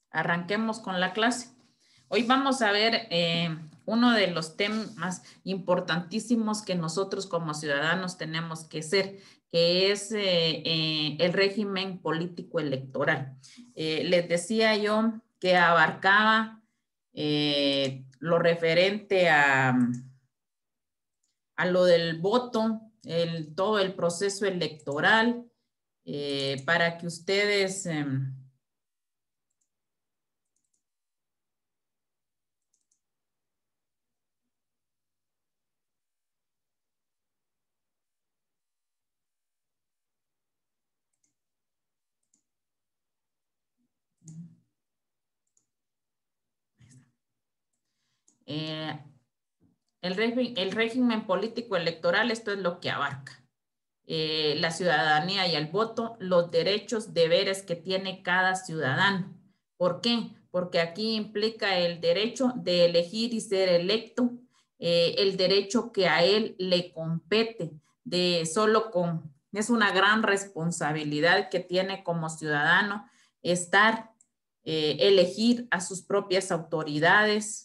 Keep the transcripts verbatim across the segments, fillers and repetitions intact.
Arranquemos con la clase. Hoy vamos a ver eh, uno de los temas importantísimos que nosotros como ciudadanos tenemos que ser, que es eh, eh, el régimen político electoral. Eh, les decía yo que abarcaba eh, lo referente a, a lo del voto, el, todo el proceso electoral, eh, para que ustedes... Eh, Eh, el, régimen, el régimen político electoral, esto es lo que abarca. Eh, la ciudadanía y el voto, los derechos, deberes que tiene cada ciudadano. ¿Por qué? Porque aquí implica el derecho de elegir y ser electo, eh, el derecho que a él le compete, de solo con, es una gran responsabilidad que tiene como ciudadano estar, eh, elegir a sus propias autoridades.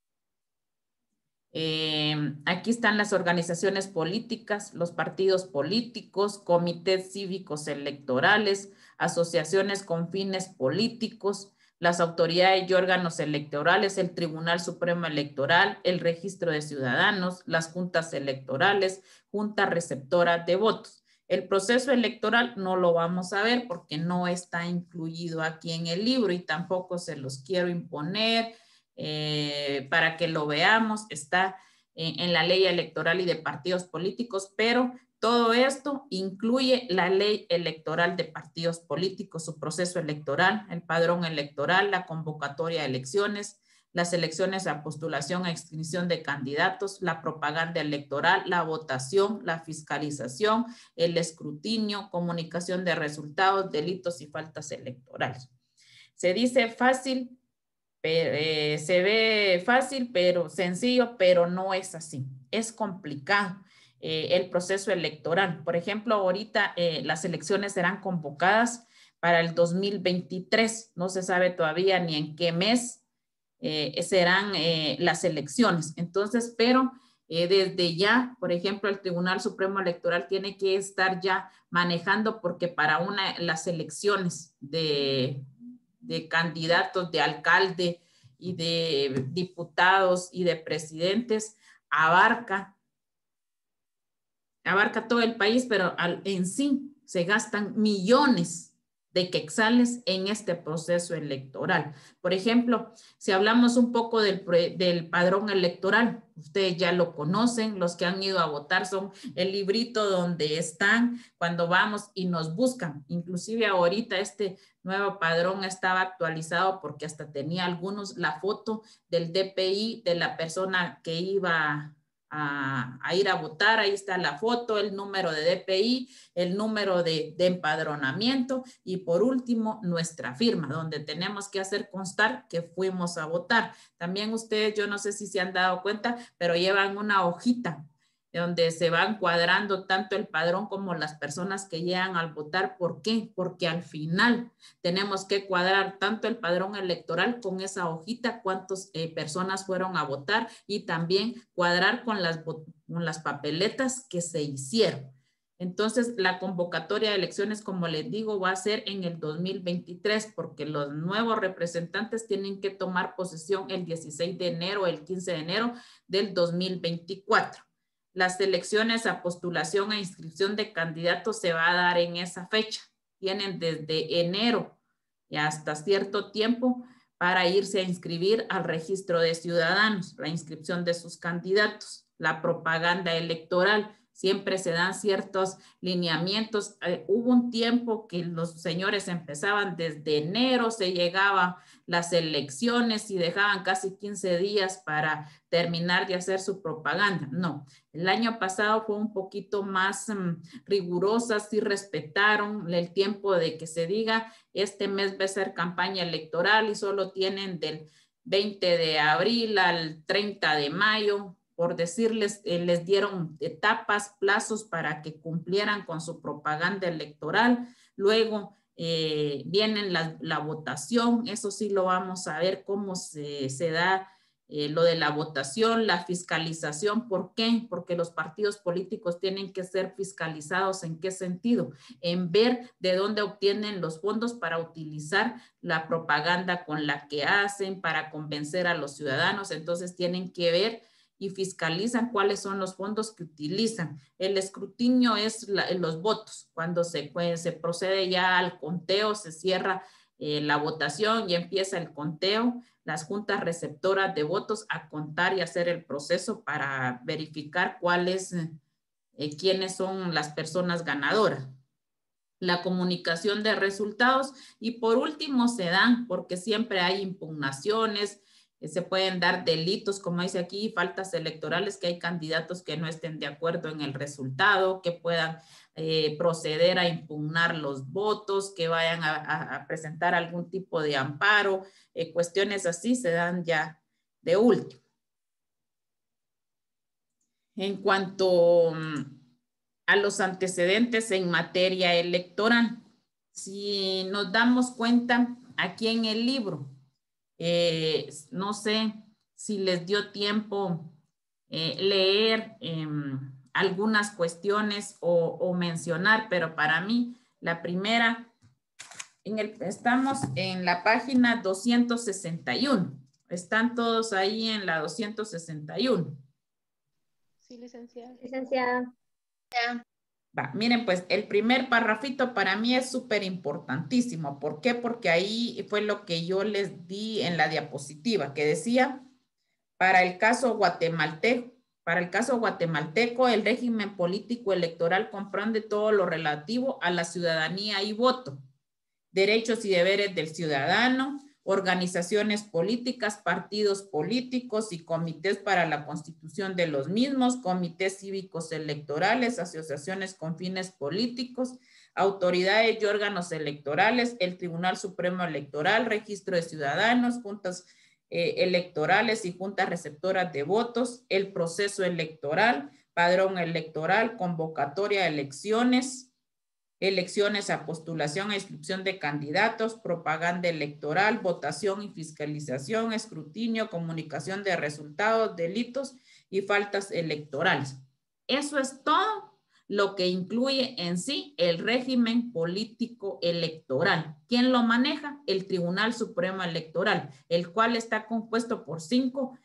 Eh, aquí están las organizaciones políticas, los partidos políticos, comités cívicos electorales, asociaciones con fines políticos, las autoridades y órganos electorales, el Tribunal Supremo Electoral, el Registro de Ciudadanos, las juntas electorales, junta receptora de votos. El proceso electoral no lo vamos a ver porque no está incluido aquí en el libro y tampoco se los quiero imponer. Eh, para que lo veamos, está en, en la ley electoral y de partidos políticos, pero todo esto incluye la ley electoral de partidos políticos, su proceso electoral, el padrón electoral, la convocatoria de elecciones, las elecciones a postulación a extinción de candidatos, la propaganda electoral, la votación, la fiscalización, el escrutinio, comunicación de resultados, delitos y faltas electorales. Se dice fácil, Eh, se ve fácil, pero sencillo, pero no es así. Es complicado eh, el proceso electoral. Por ejemplo, ahorita eh, las elecciones serán convocadas para el dos mil veintitrés. No se sabe todavía ni en qué mes eh, serán eh, las elecciones. Entonces, pero eh, desde ya, por ejemplo, el Tribunal Supremo Electoral tiene que estar ya manejando porque para una, las elecciones de de candidatos, de alcalde y de diputados y de presidentes, abarca, abarca todo el país, pero al, en sí se gastan millones de quetzales en este proceso electoral. Por ejemplo, si hablamos un poco del, del padrón electoral, ustedes ya lo conocen, los que han ido a votar son el librito donde están cuando vamos y nos buscan. Inclusive ahorita este nuevo padrón estaba actualizado porque hasta tenía algunos la foto del D P I de la persona que iba a, a ir a votar. Ahí está la foto, el número de D P I, el número de, de empadronamiento y por último nuestra firma, donde tenemos que hacer constar que fuimos a votar. También ustedes, yo no sé si se han dado cuenta, pero llevan una hojita donde se van cuadrando tanto el padrón como las personas que llegan al votar. ¿Por qué? Porque al final tenemos que cuadrar tanto el padrón electoral con esa hojita, cuántas eh, personas fueron a votar y también cuadrar con las, con las papeletas que se hicieron. Entonces, la convocatoria de elecciones, como les digo, va a ser en el dos mil veintitrés porque los nuevos representantes tienen que tomar posesión el dieciséis de enero o el quince de enero del dos mil veinticuatro. Las elecciones a postulación e inscripción de candidatos se va a dar en esa fecha. Tienen desde enero y hasta cierto tiempo para irse a inscribir al registro de ciudadanos, la inscripción de sus candidatos, la propaganda electoral. Siempre se dan ciertos lineamientos. Eh, hubo un tiempo que los señores empezaban desde enero, se llegaba las elecciones y dejaban casi quince días para terminar de hacer su propaganda. No, el año pasado fue un poquito más um, rigurosa, sí respetaron el tiempo de que se diga, este mes va a ser campaña electoral y solo tienen del veinte de abril al treinta de mayo, por decirles, eh, les dieron etapas, plazos para que cumplieran con su propaganda electoral. Luego eh, viene la, la votación, eso sí lo vamos a ver cómo se, se da eh, lo de la votación, la fiscalización. ¿Por qué? Porque los partidos políticos tienen que ser fiscalizados. ¿En qué sentido? En ver de dónde obtienen los fondos para utilizar la propaganda con la que hacen, para convencer a los ciudadanos. Entonces tienen que ver y fiscalizan cuáles son los fondos que utilizan. El escrutinio es la, los votos. Cuando se, pues, se procede ya al conteo, se cierra eh, la votación y empieza el conteo, las juntas receptoras de votos a contar y hacer el proceso para verificar cuáles, eh, quiénes son las personas ganadoras. La comunicación de resultados y por último se dan, porque siempre hay impugnaciones, se pueden dar delitos, como dice aquí, faltas electorales, que hay candidatos que no estén de acuerdo en el resultado, que puedan eh, proceder a impugnar los votos, que vayan a, a, a presentar algún tipo de amparo, eh, cuestiones así se dan ya de último. En cuanto a los antecedentes en materia electoral, si nos damos cuenta aquí en el libro, Eh, no sé si les dio tiempo eh, leer eh, algunas cuestiones o, o mencionar, pero para mí la primera, en el, estamos en la página doscientos sesenta y uno. ¿Están todos ahí en la doscientos sesenta y uno? Sí, licenciada. Licenciada. Va, miren, pues el primer parrafito para mí es súper importantísimo. ¿Por qué? Porque ahí fue lo que yo les di en la diapositiva, que decía, para el caso guatemalteco, para el caso guatemalteco, el régimen político electoral comprende todo lo relativo a la ciudadanía y voto, derechos y deberes del ciudadano, organizaciones políticas, partidos políticos y comités para la constitución de los mismos, comités cívicos electorales, asociaciones con fines políticos, autoridades y órganos electorales, el Tribunal Supremo Electoral, registro de ciudadanos, juntas eh, electorales y juntas receptoras de votos, el proceso electoral, padrón electoral, convocatoria a elecciones, elecciones a postulación e inscripción de candidatos, propaganda electoral, votación y fiscalización, escrutinio, comunicación de resultados, delitos y faltas electorales. Eso es todo lo que incluye en sí el régimen político electoral. ¿Quién lo maneja? El Tribunal Supremo Electoral, el cual está compuesto por cinco,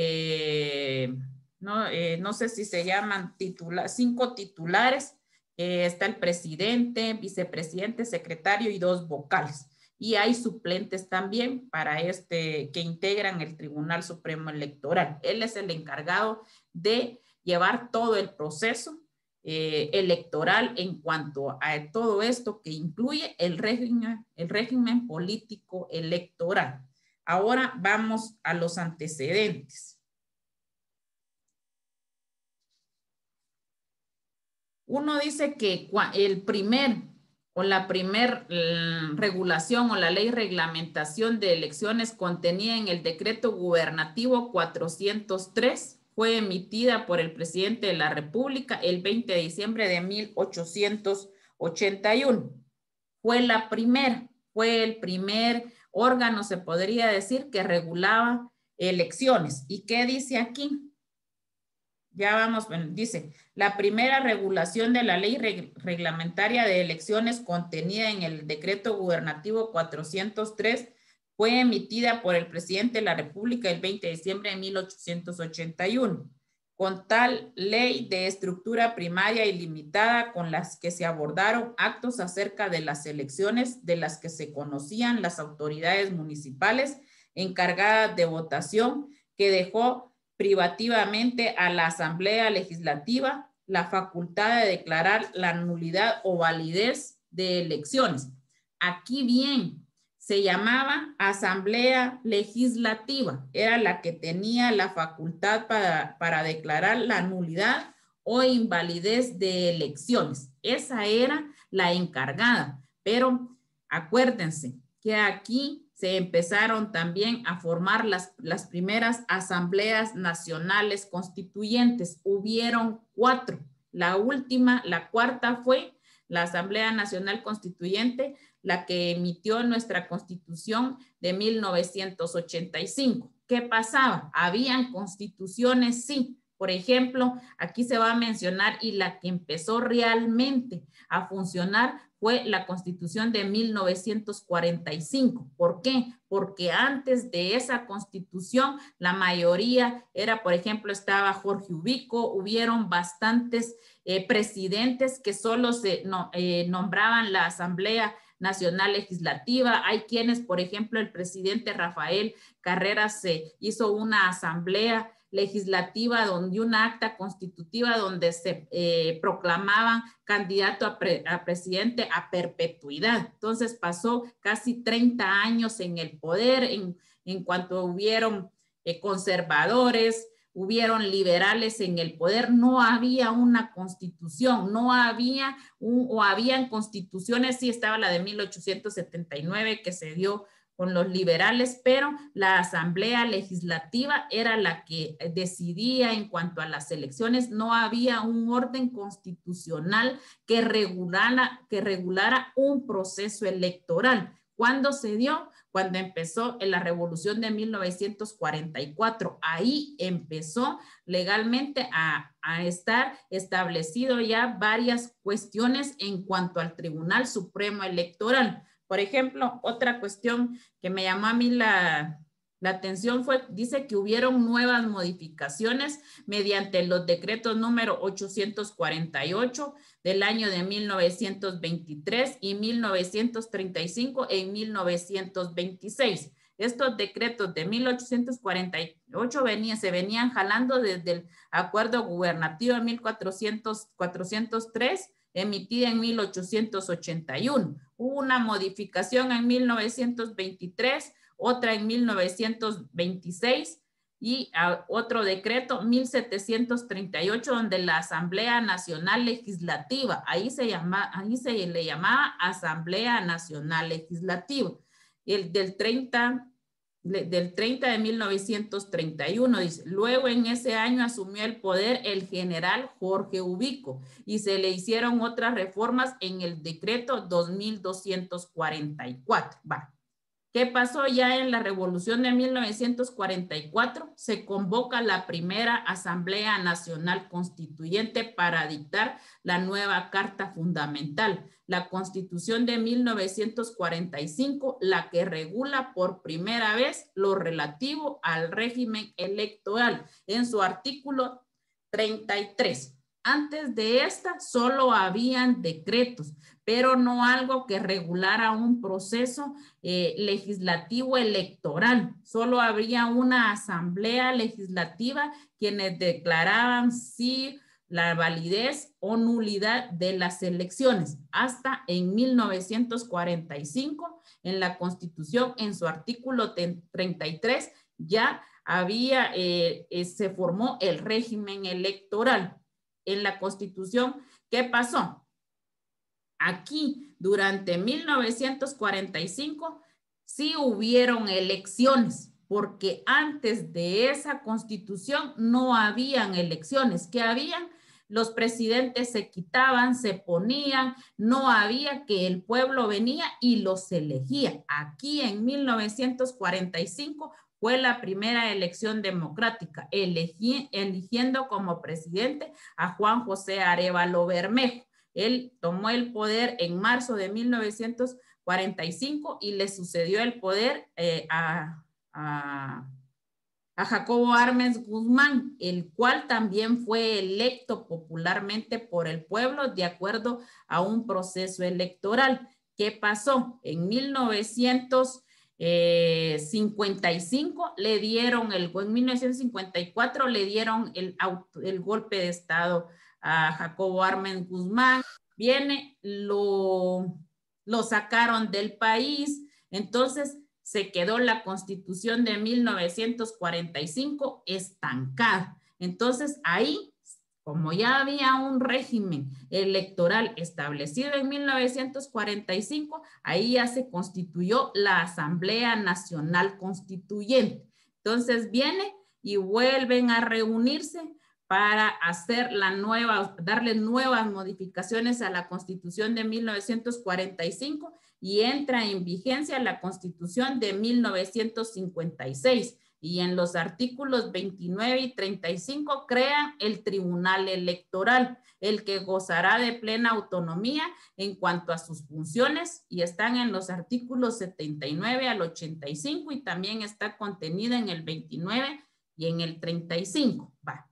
eh, no, eh, no sé si se llaman titula, cinco titulares. Eh, está el presidente, vicepresidente, secretario y dos vocales. Y hay suplentes también para este que integran el Tribunal Supremo Electoral. Él es el encargado de llevar todo el proceso eh, electoral en cuanto a todo esto que incluye el régimen, el régimen político electoral. Ahora vamos a los antecedentes. Uno dice que el primer o la primer mm, regulación o la ley reglamentación de elecciones contenida en el decreto gubernativo cuatrocientos tres fue emitida por el presidente de la República el veinte de diciembre de mil ochocientos ochenta y uno. Fue la primera, fue el primer órgano, se podría decir, que regulaba elecciones. ¿Y qué dice aquí? Ya vamos, bueno, dice, la primera regulación de la ley reg reglamentaria de elecciones contenida en el decreto gubernativo cuatrocientos tres fue emitida por el presidente de la República el veinte de diciembre de mil ochocientos ochenta y uno. Con tal ley de estructura primaria y limitada con las que se abordaron actos acerca de las elecciones de las que se conocían las autoridades municipales encargadas de votación, que dejó privativamente a la Asamblea Legislativa la facultad de declarar la nulidad o validez de elecciones. Aquí bien, se llamaba Asamblea Legislativa, era la que tenía la facultad para, para declarar la nulidad o invalidez de elecciones. Esa era la encargada, pero acuérdense que aquí se empezaron también a formar las, las primeras asambleas nacionales constituyentes. Hubieron cuatro. La última, la cuarta fue la Asamblea Nacional Constituyente, la que emitió nuestra Constitución de mil novecientos ochenta y cinco. ¿Qué pasaba? Habían constituciones, sí. Por ejemplo, aquí se va a mencionar, y la que empezó realmente a funcionar fue la Constitución de mil novecientos cuarenta y cinco. ¿Por qué? Porque antes de esa Constitución, la mayoría era, por ejemplo, estaba Jorge Ubico, hubieron bastantes eh, presidentes que solo se no, eh, nombraban la Asamblea Nacional Legislativa. Hay quienes, por ejemplo, el presidente Rafael Carreras se hizo una asamblea legislativa donde una acta constitutiva donde se eh, proclamaban candidato a, pre, a presidente a perpetuidad. Entonces pasó casi treinta años en el poder en, en cuanto hubieron eh, conservadores, hubieron liberales en el poder, no había una constitución, no había un, o habían constituciones, sí estaba la de mil ochocientos setenta y nueve que se dio con los liberales, pero la Asamblea Legislativa era la que decidía en cuanto a las elecciones. No había un orden constitucional que regulara, que regulara un proceso electoral. ¿Cuándo se dio? Cuando empezó en la Revolución de mil novecientos cuarenta y cuatro. Ahí empezó legalmente a, a estar establecido ya varias cuestiones en cuanto al Tribunal Supremo Electoral. Por ejemplo, otra cuestión que me llamó a mí la, la atención fue, dice que hubieron nuevas modificaciones mediante los decretos número ochocientos cuarenta y ocho del año de mil novecientos veintitrés y mil novecientos treinta y cinco en mil novecientos veintiséis. Estos decretos de mil ochocientos cuarenta y ocho venía, se venían jalando desde el acuerdo gubernativo de mil cuatrocientos tres, emitida en mil ochocientos ochenta y uno. Hubo una modificación en mil novecientos veintitrés, otra en mil novecientos veintiséis y uh, otro decreto mil setecientos treinta y ocho donde la Asamblea Nacional Legislativa, ahí se, llama, ahí se le llamaba Asamblea Nacional Legislativa. El del treinta, del treinta de mil novecientos treinta y uno, dice, luego en ese año asumió el poder el general Jorge Ubico y se le hicieron otras reformas en el decreto dos mil doscientos cuarenta y cuatro. Va. ¿Qué pasó ya en la Revolución de mil novecientos cuarenta y cuatro? Se convoca la primera Asamblea Nacional Constituyente para dictar la nueva Carta Fundamental, la Constitución de mil novecientos cuarenta y cinco, la que regula por primera vez lo relativo al régimen electoral en su artículo treinta y tres. Antes de esta solo habían decretos, pero no algo que regulara un proceso eh, legislativo electoral. Solo habría una asamblea legislativa quienes declaraban si la validez o nulidad de las elecciones. Hasta en mil novecientos cuarenta y cinco, en la Constitución, en su artículo treinta y tres, ya había, eh, eh, se formó el régimen electoral. En la Constitución, ¿qué pasó? Aquí, durante mil novecientos cuarenta y cinco, sí hubieron elecciones, porque antes de esa Constitución no habían elecciones. ¿Qué habían? Los presidentes se quitaban, se ponían, no había que el pueblo venía y los elegía. Aquí en mil novecientos cuarenta y cinco fue la primera elección democrática, elegí, eligiendo como presidente a Juan José Arévalo Bermejo. Él tomó el poder en marzo de mil novecientos cuarenta y cinco y le sucedió el poder eh, a, a, a Jacobo Arbenz Guzmán, el cual también fue electo popularmente por el pueblo de acuerdo a un proceso electoral. ¿Qué pasó? En mil novecientos cincuenta y cinco le dieron el, en mil novecientos cincuenta y cuatro le dieron el, auto, el golpe de estado a Jacobo Arbenz Guzmán, viene, lo, lo sacaron del país, entonces se quedó la Constitución de mil novecientos cuarenta y cinco estancada. Entonces ahí, como ya había un régimen electoral establecido en mil novecientos cuarenta y cinco, ahí ya se constituyó la Asamblea Nacional Constituyente. Entonces viene y vuelven a reunirse para hacer la nueva, darle nuevas modificaciones a la Constitución de mil novecientos cuarenta y cinco y entra en vigencia la Constitución de mil novecientos cincuenta y seis. Y en los artículos veintinueve y treinta y cinco crean el Tribunal Electoral, el que gozará de plena autonomía en cuanto a sus funciones, y están en los artículos setenta y nueve al ochenta y cinco y también está contenida en el veintinueve y en el treinta y cinco. Va.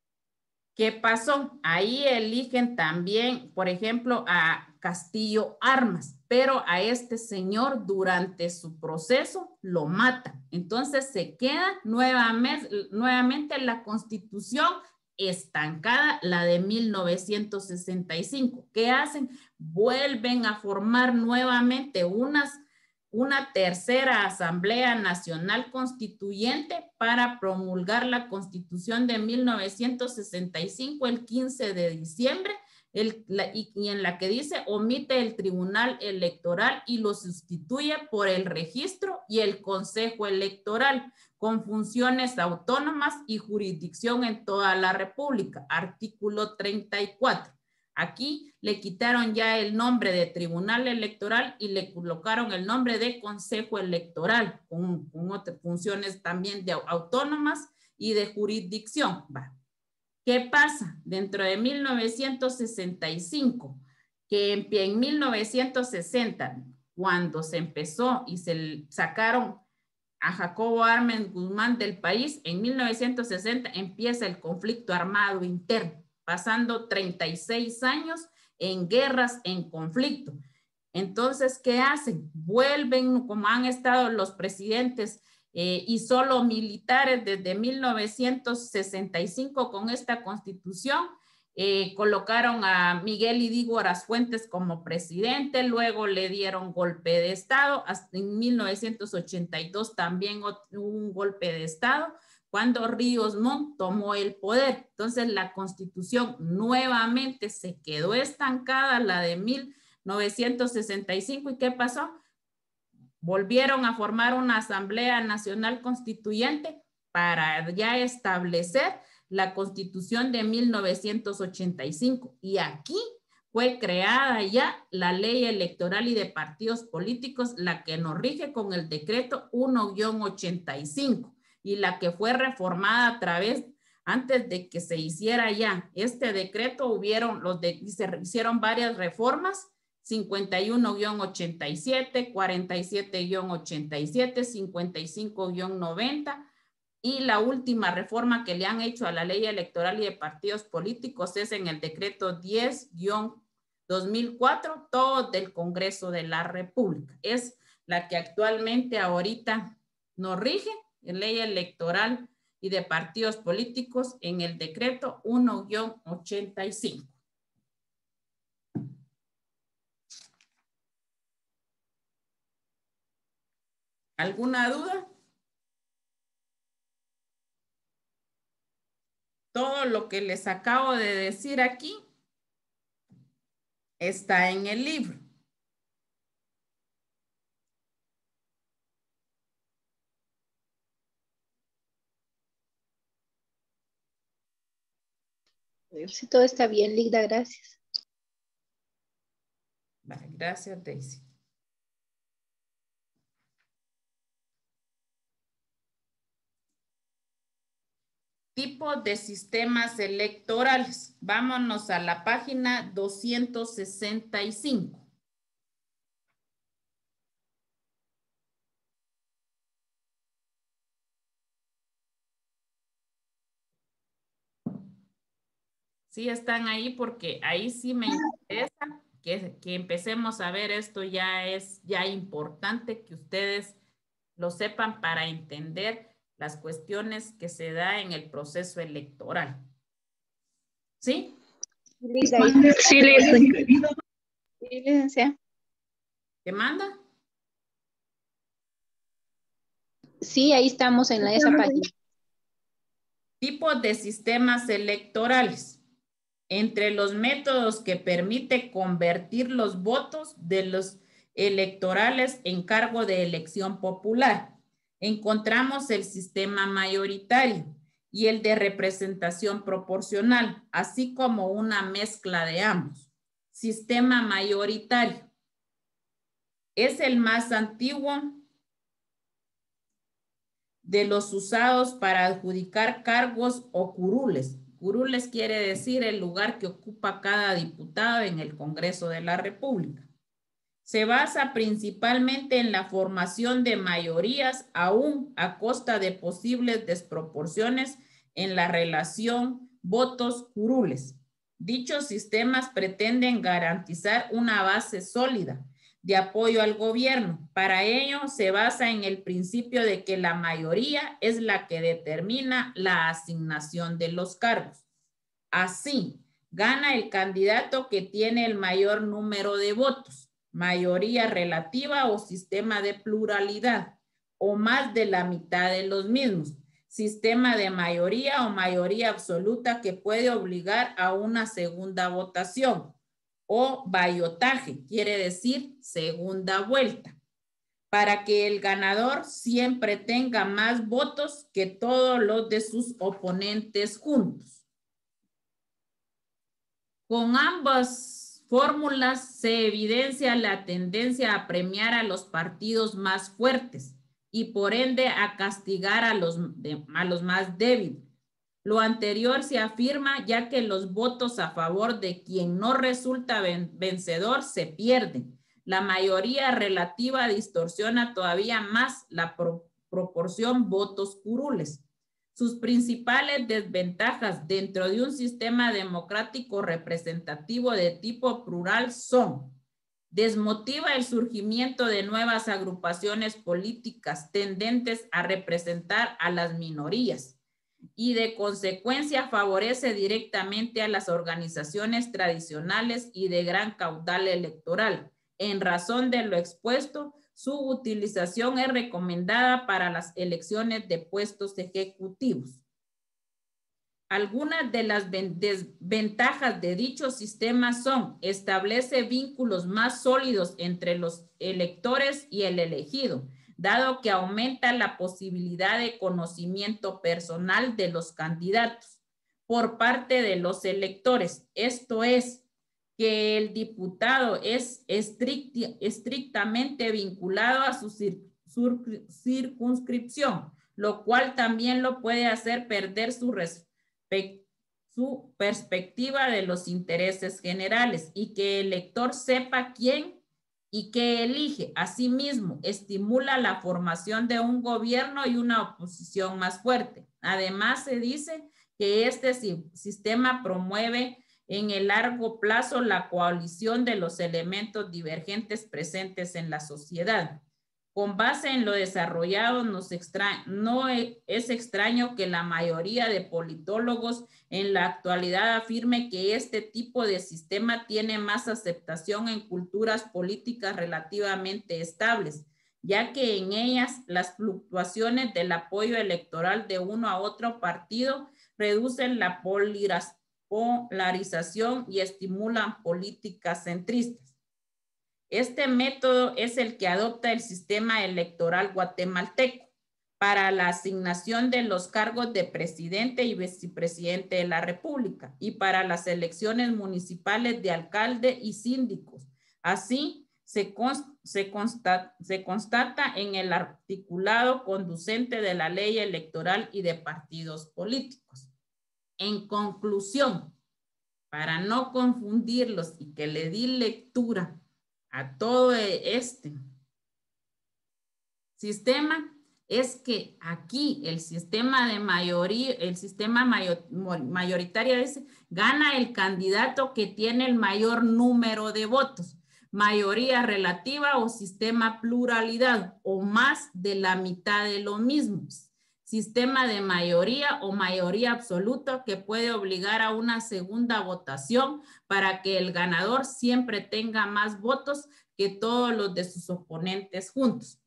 ¿Qué pasó? Ahí eligen también, por ejemplo, a Castillo Armas, pero a este señor durante su proceso lo matan. Entonces se queda nuevamente, nuevamente la Constitución estancada, la de mil novecientos sesenta y cinco. ¿Qué hacen? Vuelven a formar nuevamente unas una tercera Asamblea Nacional Constituyente para promulgar la Constitución de mil novecientos sesenta y cinco el quince de diciembre, el, la, y, y en la que dice omite el Tribunal Electoral y lo sustituye por el Registro y el Consejo Electoral con funciones autónomas y jurisdicción en toda la República. Artículo treinta y cuatro. Aquí le quitaron ya el nombre de Tribunal Electoral y le colocaron el nombre de Consejo Electoral, con, con otras funciones también de autónomas y de jurisdicción. Va. ¿Qué pasa? Dentro de mil novecientos sesenta y cinco, que en, en mil novecientos sesenta, cuando se empezó y se sacaron a Jacobo Arbenz Guzmán del país, en mil novecientos sesenta empieza el conflicto armado interno, pasando treinta y seis años en guerras, en conflicto. Entonces, ¿qué hacen? Vuelven, como han estado los presidentes eh, y solo militares desde mil novecientos sesenta y cinco con esta constitución, eh, colocaron a Miguel Idígoras Fuentes como presidente, luego le dieron golpe de Estado, hasta en mil novecientos ochenta y dos también un golpe de Estado, cuando Ríos Montt tomó el poder. Entonces la Constitución nuevamente se quedó estancada, la de mil novecientos sesenta y cinco. ¿Y qué pasó? Volvieron a formar una Asamblea Nacional Constituyente para ya establecer la Constitución de mil novecientos ochenta y cinco. Y aquí fue creada ya la Ley Electoral y de Partidos Políticos, la que nos rige con el decreto uno guión ochenta y cinco. Y la que fue reformada a través, antes de que se hiciera ya este decreto, hubieron los de, se hicieron varias reformas, cincuenta y uno guión ochenta y siete, cuarenta y siete guión ochenta y siete, cincuenta y cinco guión noventa, y la última reforma que le han hecho a la Ley Electoral y de Partidos Políticos es en el decreto diez guión dos mil cuatro, todo del Congreso de la República. Es la que actualmente ahorita nos rige, Ley Electoral y de Partidos Políticos, en el decreto uno guión ochenta y cinco. ¿Alguna duda? Todo lo que les acabo de decir aquí está en el libro. Si todo está bien, Ligda, gracias. Vale, gracias, Daisy. Tipo de sistemas electorales. Vámonos a la página doscientos sesenta y cinco. Sí están ahí porque ahí sí me interesa que, que empecemos a ver esto. Ya es ya importante que ustedes lo sepan para entender las cuestiones que se da en el proceso electoral. ¿Sí? Sí, licenciada. ¿Qué manda? Sí, ahí estamos en la, esa página. Tipos de sistemas electorales. Entre los métodos que permite convertir los votos de los electorales en cargo de elección popular, encontramos el sistema mayoritario y el de representación proporcional, así como una mezcla de ambos. Sistema mayoritario. Es el más antiguo de los usados para adjudicar cargos o curules. Curules quiere decir el lugar que ocupa cada diputado en el Congreso de la República. Se basa principalmente en la formación de mayorías, aún a costa de posibles desproporciones en la relación votos-curules. Dichos sistemas pretenden garantizar una base sólida de apoyo al gobierno. Para ello, se basa en el principio de que la mayoría es la que determina la asignación de los cargos. Así, gana el candidato que tiene el mayor número de votos, mayoría relativa o sistema de pluralidad, o más de la mitad de los mismos, sistema de mayoría o mayoría absoluta que puede obligar a una segunda votación, o ballotaje, quiere decir segunda vuelta, para que el ganador siempre tenga más votos que todos los de sus oponentes juntos. Con ambas fórmulas se evidencia la tendencia a premiar a los partidos más fuertes y por ende a castigar a los, de, a los más débiles. Lo anterior se afirma ya que los votos a favor de quien no resulta ven, vencedor se pierden. La mayoría relativa distorsiona todavía más la pro, proporción votos curules. Sus principales desventajas dentro de un sistema democrático representativo de tipo plural son: desmotiva el surgimiento de nuevas agrupaciones políticas tendentes a representar a las minorías y de consecuencia favorece directamente a las organizaciones tradicionales y de gran caudal electoral. En razón de lo expuesto, su utilización es recomendada para las elecciones de puestos ejecutivos. Algunas de las desventajas de dicho sistema son: establece vínculos más sólidos entre los electores y el elegido, dado que aumenta la posibilidad de conocimiento personal de los candidatos por parte de los electores. Esto es, que el diputado es estrict, estrictamente vinculado a su cir, sur, circunscripción, lo cual también lo puede hacer perder su, su perspectiva de los intereses generales y que el elector sepa quién y qué elige. Asimismo, estimula la formación de un gobierno y una oposición más fuerte. Además, se dice que este sistema promueve en el largo plazo la coalición de los elementos divergentes presentes en la sociedad. Con base en lo desarrollado, nos extra, no es extraño que la mayoría de politólogos en la actualidad afirme que este tipo de sistema tiene más aceptación en culturas políticas relativamente estables, ya que en ellas las fluctuaciones del apoyo electoral de uno a otro partido reducen la polarización polarización y estimulan políticas centristas. Este método es el que adopta el sistema electoral guatemalteco para la asignación de los cargos de presidente y vicepresidente de la República y para las elecciones municipales de alcalde y síndicos. Así, se, const, se, consta, se constata en el articulado conducente de la ley electoral y de partidos políticos. En conclusión, para no confundirlos y que le di lectura a todo este sistema, es que aquí el sistema de mayoría, el sistema mayor, mayoritario es, gana el candidato que tiene el mayor número de votos, mayoría relativa o sistema pluralidad o más de la mitad de lo mismo. Sistema de mayoría o mayoría absoluta que puede obligar a una segunda votación para que el ganador siempre tenga más votos que todos los de sus oponentes juntos.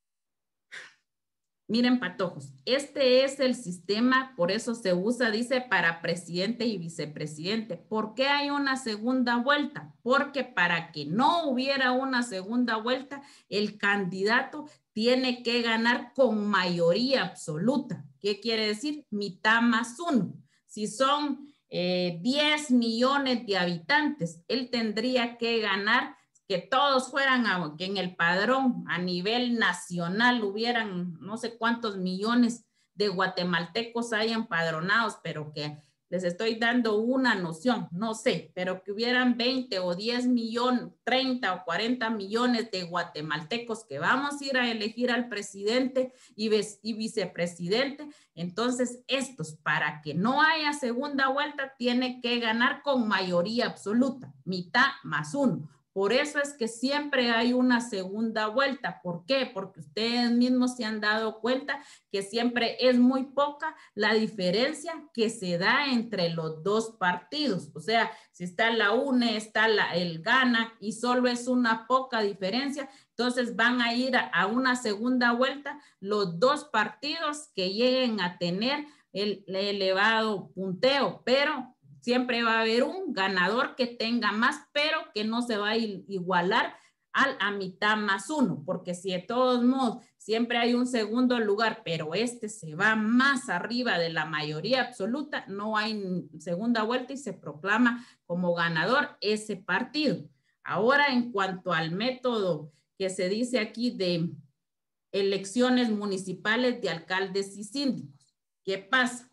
Miren, patojos, este es el sistema, por eso se usa, dice, para presidente y vicepresidente. ¿Por qué hay una segunda vuelta? Porque para que no hubiera una segunda vuelta, el candidato tiene que ganar con mayoría absoluta. ¿Qué quiere decir? Mitad más uno. Si son eh, diez millones de habitantes, él tendría que ganar que todos fueran, a, que en el padrón a nivel nacional hubieran no sé cuántos millones de guatemaltecos hay empadronados, pero que les estoy dando una noción, no sé, pero que hubieran veinte o diez millones, treinta o cuarenta millones de guatemaltecos que vamos a ir a elegir al presidente y, y vicepresidente, entonces estos, para que no haya segunda vuelta, tiene que ganar con mayoría absoluta, mitad más uno. Por eso es que siempre hay una segunda vuelta. ¿Por qué? Porque ustedes mismos se han dado cuenta que siempre es muy poca la diferencia que se da entre los dos partidos. O sea, si está la U N E, está la, el GANA y solo es una poca diferencia, entonces van a ir a, a una segunda vuelta los dos partidos que lleguen a tener el, el elevado punteo, pero siempre va a haber un ganador que tenga más, pero que no se va a igualar al a mitad más uno, porque si de todos modos siempre hay un segundo lugar, pero este se va más arriba de la mayoría absoluta, no hay segunda vuelta y se proclama como ganador ese partido. Ahora, en cuanto al método que se dice aquí de elecciones municipales de alcaldes y síndicos, ¿qué pasa?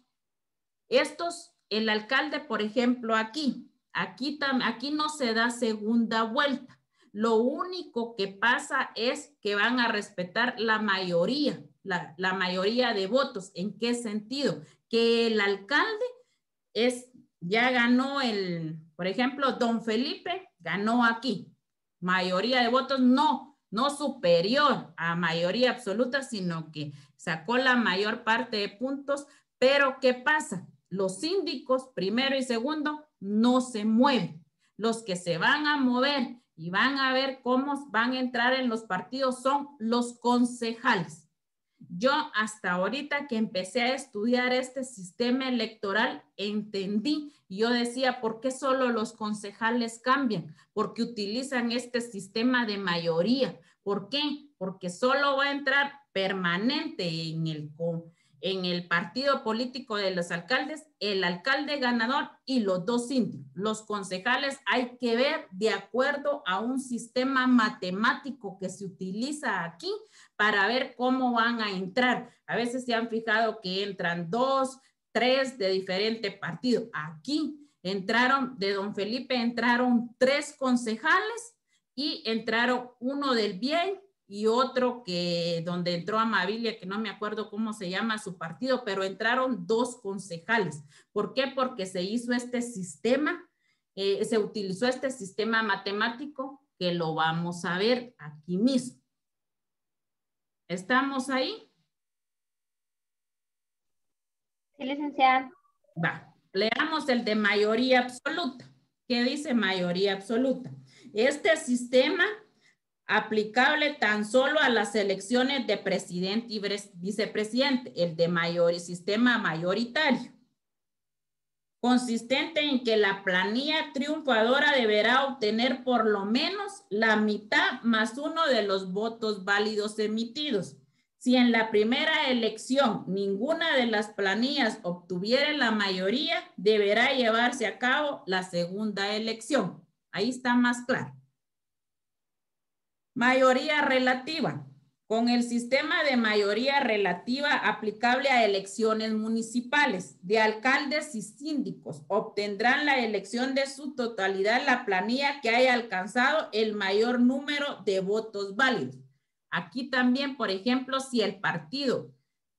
Estos, el alcalde, por ejemplo, aquí, aquí, aquí no se da segunda vuelta. Lo único que pasa es que van a respetar la mayoría, la, la mayoría de votos. ¿En qué sentido? Que el alcalde es, ya ganó el, por ejemplo, don Felipe ganó aquí. Mayoría de votos, no, no superior a mayoría absoluta, sino que sacó la mayor parte de puntos. Pero ¿qué pasa? Los síndicos, primero y segundo, no se mueven. Los que se van a mover y van a ver cómo van a entrar en los partidos son los concejales. Yo hasta ahorita que empecé a estudiar este sistema electoral, entendí, y yo decía, ¿por qué solo los concejales cambian? Porque utilizan este sistema de mayoría. ¿Por qué? Porque solo va a entrar permanente en el en el partido político de los alcaldes, el alcalde ganador y los dos síndicos. Los concejales hay que ver de acuerdo a un sistema matemático que se utiliza aquí para ver cómo van a entrar. A veces se han fijado que entran dos, tres de diferente partido. Aquí entraron, de don Felipe entraron tres concejales y entraron uno del bien y otro que donde entró Amabilia, que no me acuerdo cómo se llama su partido, pero entraron dos concejales. ¿Por qué? Porque se hizo este sistema, eh, se utilizó este sistema matemático que lo vamos a ver aquí mismo. ¿Estamos ahí? Sí, licenciada. Va, leamos el de mayoría absoluta. ¿Qué dice mayoría absoluta? Este sistema aplicable tan solo a las elecciones de presidente y vicepresidente, el de mayor sistema mayoritario, consistente en que la planilla triunfadora deberá obtener por lo menos la mitad más uno de los votos válidos emitidos. Si en la primera elección ninguna de las planillas obtuviera la mayoría, deberá llevarse a cabo la segunda elección. Ahí está más claro. Mayoría relativa. Con el sistema de mayoría relativa aplicable a elecciones municipales de alcaldes y síndicos, obtendrán la elección de su totalidad la planilla que haya alcanzado el mayor número de votos válidos. Aquí también, por ejemplo, si el partido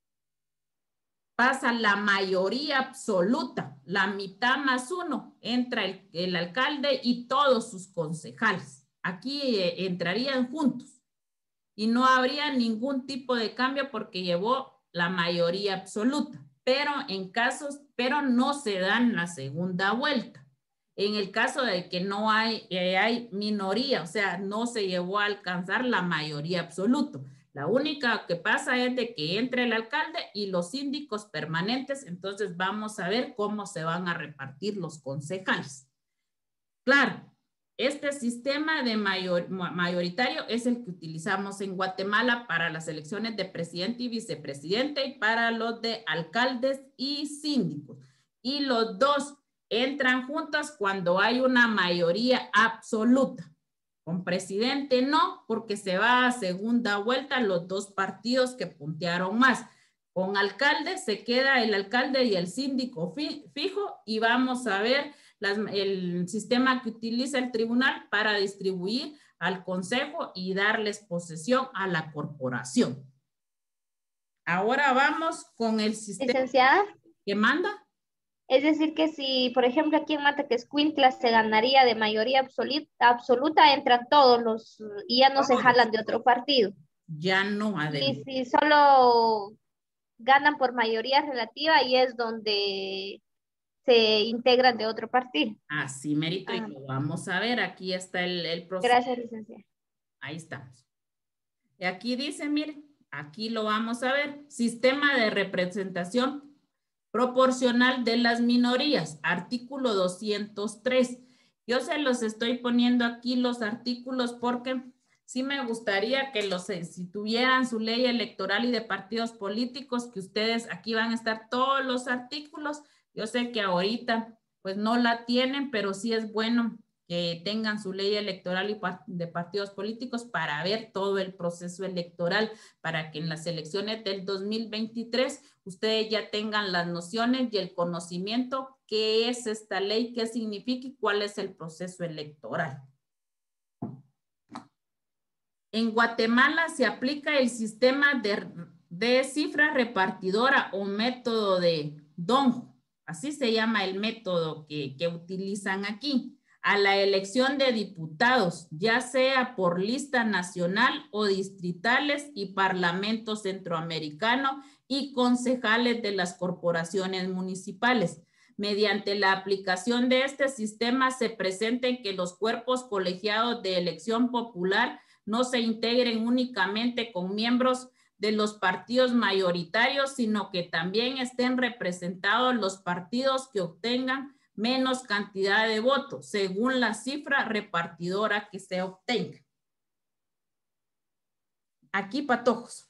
pasa la mayoría absoluta, la mitad más uno, entra el, el alcalde y todos sus concejales. Aquí eh, entrarían juntos y no habría ningún tipo de cambio porque llevó la mayoría absoluta, pero en casos, pero no se dan la segunda vuelta. En el caso de que no hay, eh, hay minoría, o sea, no se llevó a alcanzar la mayoría absoluta. La única que pasa es de que entre el alcalde y los síndicos permanentes, entonces vamos a ver cómo se van a repartir los concejales. Claro, este sistema de mayor, mayoritario es el que utilizamos en Guatemala para las elecciones de presidente y vicepresidente y para los de alcaldes y síndicos. Y los dos entran juntos cuando hay una mayoría absoluta. Con presidente no, porque se va a segunda vuelta los dos partidos que puntearon más. Con alcalde se queda el alcalde y el síndico fi, fijo y vamos a ver las, el sistema que utiliza el tribunal para distribuir al consejo y darles posesión a la corporación. Ahora vamos con el sistema. Licenciada. ¿Que manda? Es decir, que si, por ejemplo, aquí en Matequescuintla se ganaría de mayoría absoluta, absoluta entran todos los, y ya no Todos. se jalan de otro partido. Ya no, Adelante. Y si solo ganan por mayoría relativa, y es donde se integran de otro partido. Así, Mérito, ah. Y lo vamos a ver. Aquí está el, el proceso. Gracias, licenciada. Ahí estamos. Y aquí dice, miren, aquí lo vamos a ver. Sistema de representación proporcional de las minorías, artículo doscientos tres. Yo se los estoy poniendo aquí los artículos porque sí me gustaría que los, si tuvieran su ley electoral y de partidos políticos, que ustedes aquí van a estar todos los artículos. Yo sé que ahorita pues no la tienen, pero sí es bueno que tengan su ley electoral y de partidos políticos para ver todo el proceso electoral, para que en las elecciones del dos mil veintitrés ustedes ya tengan las nociones y el conocimiento qué es esta ley, qué significa y cuál es el proceso electoral. En Guatemala se aplica el sistema de, de cifra repartidora o método de Donjo, así se llama el método que, que utilizan aquí, a la elección de diputados, ya sea por lista nacional o distritales y parlamento centroamericano y concejales de las corporaciones municipales. Mediante la aplicación de este sistema se presenta que los cuerpos colegiados de elección popular no se integren únicamente con miembros de los partidos mayoritarios, sino que también estén representados los partidos que obtengan menos cantidad de votos, según la cifra repartidora que se obtenga. Aquí, patojos.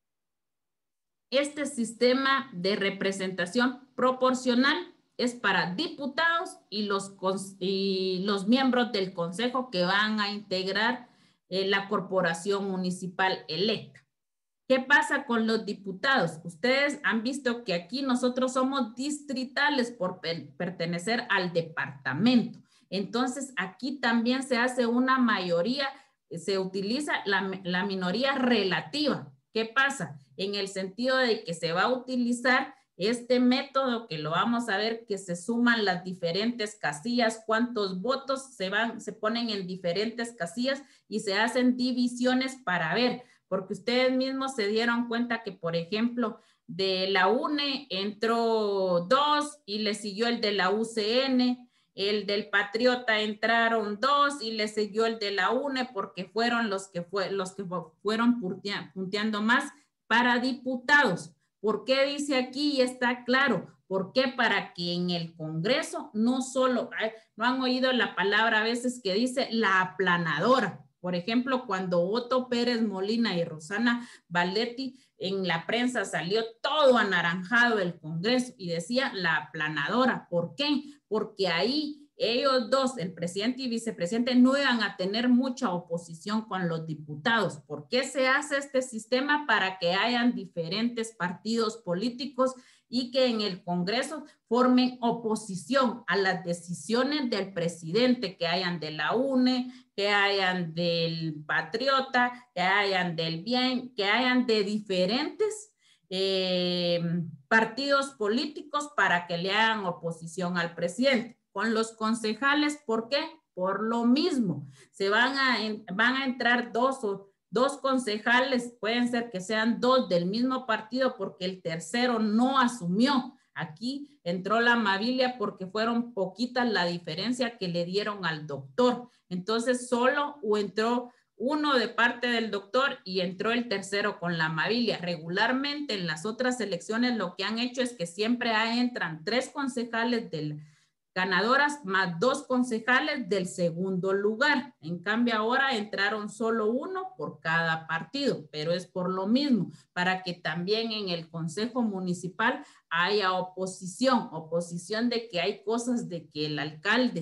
Este sistema de representación proporcional es para diputados y los, y los miembros del consejo que van a integrar eh, la corporación municipal electa. ¿Qué pasa con los diputados? Ustedes han visto que aquí nosotros somos distritales por per pertenecer al departamento. Entonces, aquí también se hace una mayoría, se utiliza la, la minoría relativa. ¿Qué pasa? En el sentido de que se va a utilizar este método que lo vamos a ver, que se suman las diferentes casillas, cuántos votos se van, se ponen en diferentes casillas y se hacen divisiones para ver, porque ustedes mismos se dieron cuenta que, por ejemplo, de la U N E entró dos y le siguió el de la U C N, el del Patriota entraron dos y le siguió el de la U N E porque fueron los que, fue, los que fueron punteando más para diputados. ¿Por qué dice aquí y está claro? Porque para que en el Congreso no solo, no han oído la palabra a veces que dice la aplanadora. Por ejemplo, cuando Otto Pérez Molina y Rosana Valdetti en la prensa salió todo anaranjado el Congreso y decía la aplanadora. ¿Por qué? Porque ahí ellos dos, el presidente y vicepresidente, no iban a tener mucha oposición con los diputados. ¿Por qué se hace este sistema? Para que hayan diferentes partidos políticos y que en el Congreso formen oposición a las decisiones del presidente, que hayan de la U N E, que hayan del Patriota, que hayan del Bien, que hayan de diferentes eh, partidos políticos para que le hagan oposición al presidente. Con los concejales, ¿por qué? Por lo mismo. Se van a, van a entrar dos o dos concejales, pueden ser que sean dos del mismo partido porque el tercero no asumió. Aquí entró la amabilia porque fueron poquitas la diferencia que le dieron al doctor. Entonces solo o entró uno de parte del doctor y entró el tercero con la amabilia. Regularmente en las otras elecciones lo que han hecho es que siempre entran tres concejales del ganadoras más dos concejales del segundo lugar. En cambio ahora entraron solo uno por cada partido, pero es por lo mismo, para que también en el Consejo Municipal haya oposición, oposición de que hay cosas de que el alcalde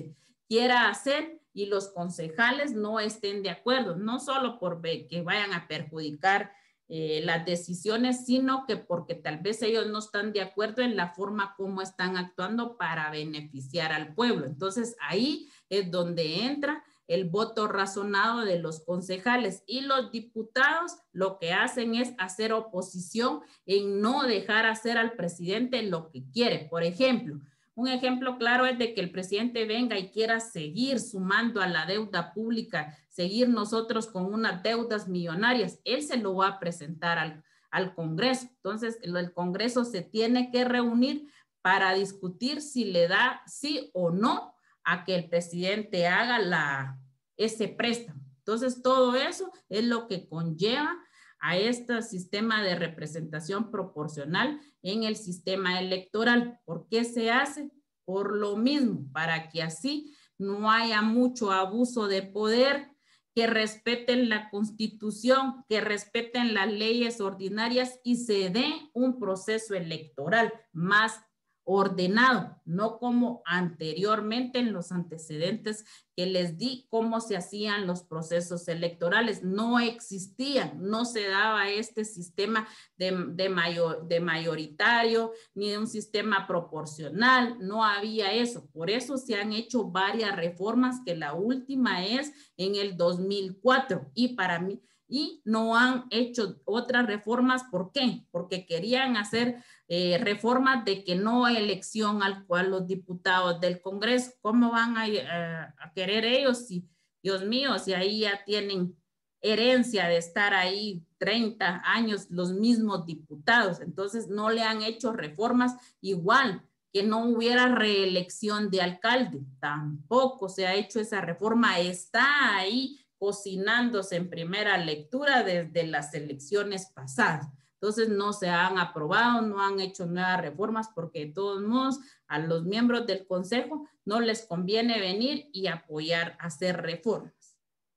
quiera hacer y los concejales no estén de acuerdo, no solo por que vayan a perjudicar eh, las decisiones, sino que porque tal vez ellos no están de acuerdo en la forma como están actuando para beneficiar al pueblo. Entonces ahí es donde entra el voto razonado de los concejales, y los diputados lo que hacen es hacer oposición en no dejar hacer al presidente lo que quiere. Por ejemplo, un ejemplo claro es de que el presidente venga y quiera seguir sumando a la deuda pública, seguir nosotros con unas deudas millonarias. Él se lo va a presentar al, al Congreso. Entonces, el, el Congreso se tiene que reunir para discutir si le da sí o no a que el presidente haga la, ese préstamo. Entonces, todo eso es lo que conlleva a este sistema de representación proporcional en el sistema electoral. ¿Por qué se hace? Por lo mismo, para que así no haya mucho abuso de poder, que respeten la Constitución, que respeten las leyes ordinarias y se dé un proceso electoral más ordenado, no como anteriormente en los antecedentes que les di cómo se hacían los procesos electorales. No existían, no se daba este sistema de, de, mayor, de mayoritario ni de un sistema proporcional, no había eso. Por eso se han hecho varias reformas, que la última es en el dos mil cuatro, y para mí, y no han hecho otras reformas. ¿Por qué? Porque querían hacer Eh, reformas de que no hay elección al cual los diputados del Congreso. ¿Cómo van a, a, a querer ellos? Si, Dios mío, si ahí ya tienen herencia de estar ahí treinta años los mismos diputados. Entonces no le han hecho reformas. Igual que no hubiera reelección de alcalde, tampoco se ha hecho esa reforma. Está ahí cocinándose en primera lectura desde las elecciones pasadas. Entonces no se han aprobado, no han hecho nuevas reformas, porque de todos modos a los miembros del Consejo no les conviene venir y apoyar hacer reformas.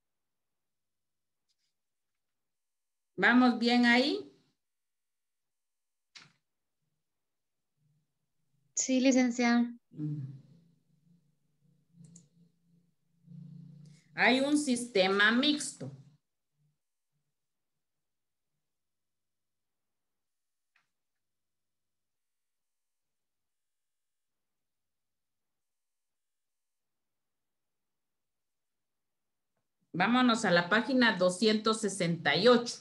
¿Vamos bien ahí? Sí, licenciada. Hay un sistema mixto. Vámonos a la página doscientos sesenta y ocho.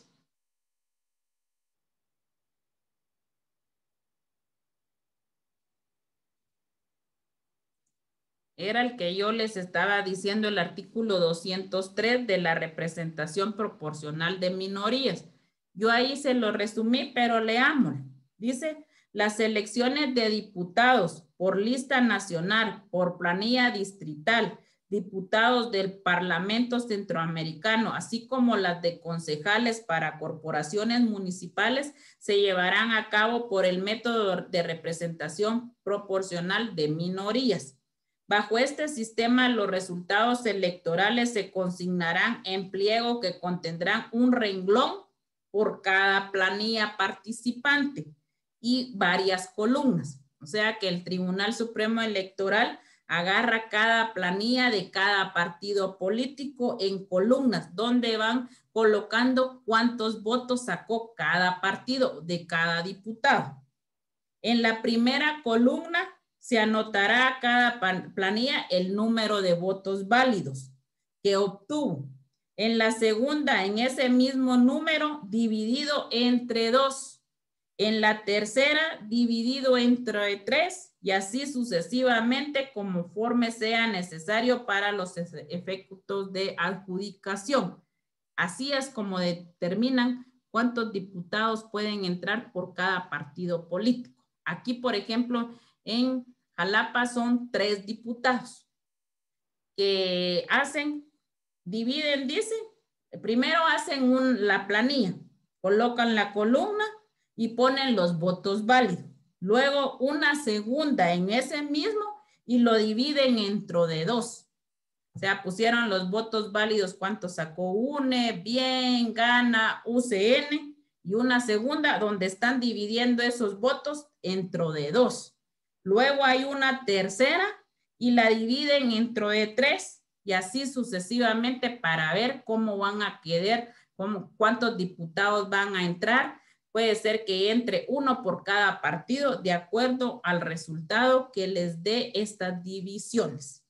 Era el que yo les estaba diciendo, el artículo doscientos tres de la representación proporcional de minorías. Yo ahí se lo resumí, pero leámoslo. Dice, las elecciones de diputados por lista nacional, por planilla distrital, diputados del Parlamento Centroamericano, así como las de concejales para corporaciones municipales, se llevarán a cabo por el método de representación proporcional de minorías. Bajo este sistema, los resultados electorales se consignarán en pliego que contendrán un renglón por cada planilla participante y varias columnas. O sea que el Tribunal Supremo Electoral agarra cada planilla de cada partido político en columnas, donde van colocando cuántos votos sacó cada partido de cada diputado. En la primera columna se anotará a cada planilla el número de votos válidos que obtuvo. En la segunda, en ese mismo número dividido entre dos. En la tercera, dividido entre tres, y así sucesivamente conforme sea necesario para los efectos de adjudicación. Así es como determinan cuántos diputados pueden entrar por cada partido político. Aquí, por ejemplo, en Jalapa son tres diputados que hacen, dividen, dice, primero hacen un, la planilla, colocan la columna y ponen los votos válidos. Luego una segunda en ese mismo y lo dividen entre de dos. O sea, pusieron los votos válidos, cuánto sacó U N E, Bien, Gana, U C N, y una segunda donde están dividiendo esos votos entre de dos. Luego hay una tercera y la dividen entre de tres y así sucesivamente para ver cómo van a quedar, cómo, cuántos diputados van a entrar. Puede ser que entre uno por cada partido de acuerdo al resultado que les dé estas divisiones.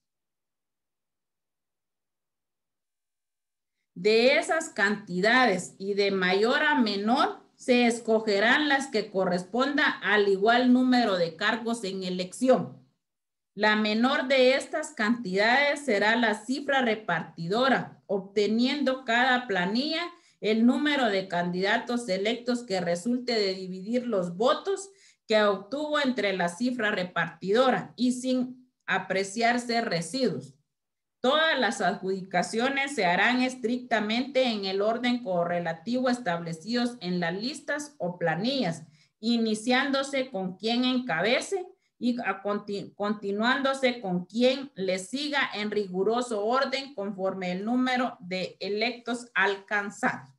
De esas cantidades y de mayor a menor, se escogerán las que corresponda al igual número de cargos en elección. La menor de estas cantidades será la cifra repartidora, obteniendo cada planilla el número de candidatos electos que resulte de dividir los votos que obtuvo entre la cifra repartidora y sin apreciarse residuos. Todas las adjudicaciones se harán estrictamente en el orden correlativo establecidos en las listas o planillas, iniciándose con quien encabece y a continu continuándose con quien le siga en riguroso orden conforme el número de electos alcanzados.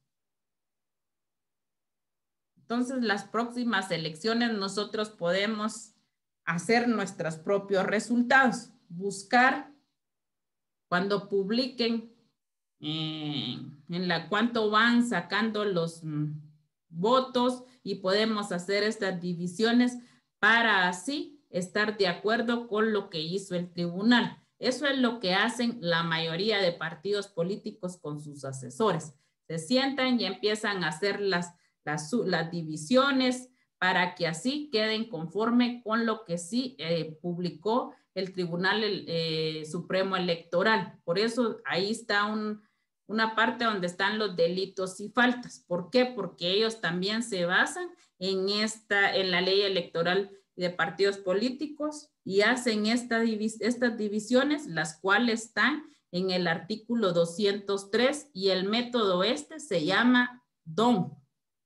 Entonces, las próximas elecciones nosotros podemos hacer nuestros propios resultados, buscar cuando publiquen eh, en la cuánto van sacando los mm, votos y podemos hacer estas divisiones para así estar de acuerdo con lo que hizo el tribunal. Eso es lo que hacen la mayoría de partidos políticos con sus asesores. Se sientan y empiezan a hacer las, las, las divisiones para que así queden conforme con lo que sí eh, publicó el Tribunal eh, Supremo Electoral. Por eso ahí está un, una parte donde están los delitos y faltas. ¿Por qué? Porque ellos también se basan en, esta, en la ley electoral de partidos políticos y hacen esta divis estas divisiones, las cuales están en el artículo doscientos tres y el método este se llama D O N.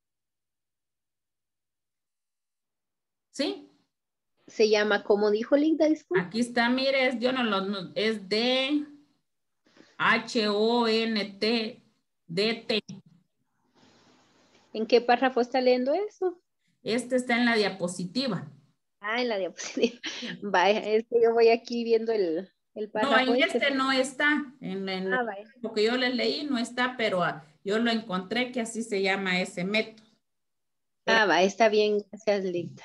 ¿Sí? Se llama, ¿cómo dijo Linda? Disculpa. Aquí está, mire, es, yo no lo, no, es D H O N T D T. ¿En qué párrafo está leyendo eso? Este está en la diapositiva. Ah, en la diapositiva. Vaya, es que yo voy aquí viendo el, el párrafo. No, en este, este no está. En, en ah, lo que yo les leí no está, pero uh, yo lo encontré que así se llama ese método. Ah, va, está bien, gracias, Linda.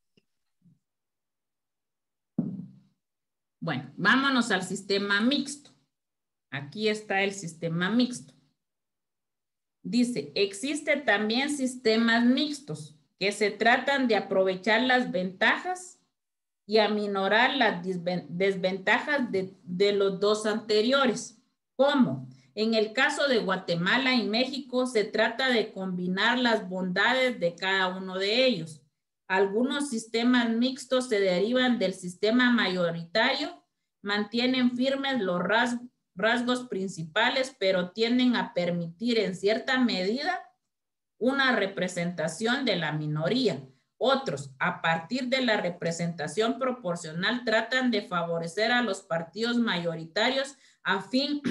Bueno, vámonos al sistema mixto. Aquí está el sistema mixto. Dice, existe también sistemas mixtos que se tratan de aprovechar las ventajas y aminorar las desventajas de, de los dos anteriores. ¿Cómo? En el caso de Guatemala y México se trata de combinar las bondades de cada uno de ellos. Algunos sistemas mixtos se derivan del sistema mayoritario, mantienen firmes los rasgos, rasgos principales, pero tienden a permitir en cierta medida una representación de la minoría. Otros, a partir de la representación proporcional, tratan de favorecer a los partidos mayoritarios a fin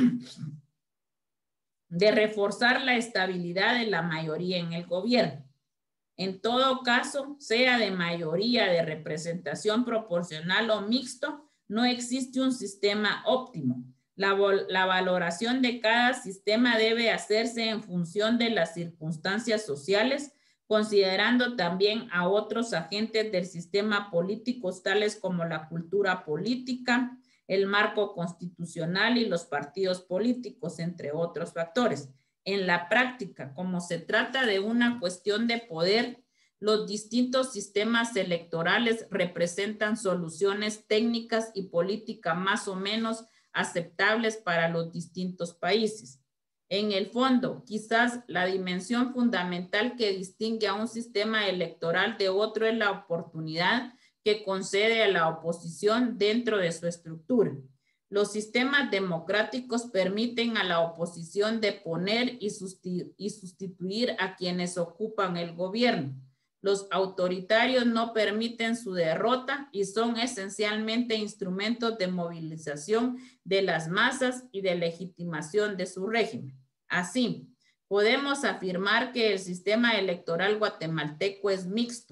de reforzar la estabilidad de la mayoría en el gobierno. En todo caso, sea de mayoría, de representación proporcional o mixto, no existe un sistema óptimo. La, la valoración de cada sistema debe hacerse en función de las circunstancias sociales, considerando también a otros agentes del sistema político, tales como la cultura política, el marco constitucional y los partidos políticos, entre otros factores. En la práctica, como se trata de una cuestión de poder, los distintos sistemas electorales representan soluciones técnicas y políticas más o menos aceptables para los distintos países. En el fondo, quizás la dimensión fundamental que distingue a un sistema electoral de otro es la oportunidad que concede a la oposición dentro de su estructura. Los sistemas democráticos permiten a la oposición deponer y sustitu- y sustituir a quienes ocupan el gobierno. Los autoritarios no permiten su derrota y son esencialmente instrumentos de movilización de las masas y de legitimación de su régimen. Así, podemos afirmar que el sistema electoral guatemalteco es mixto.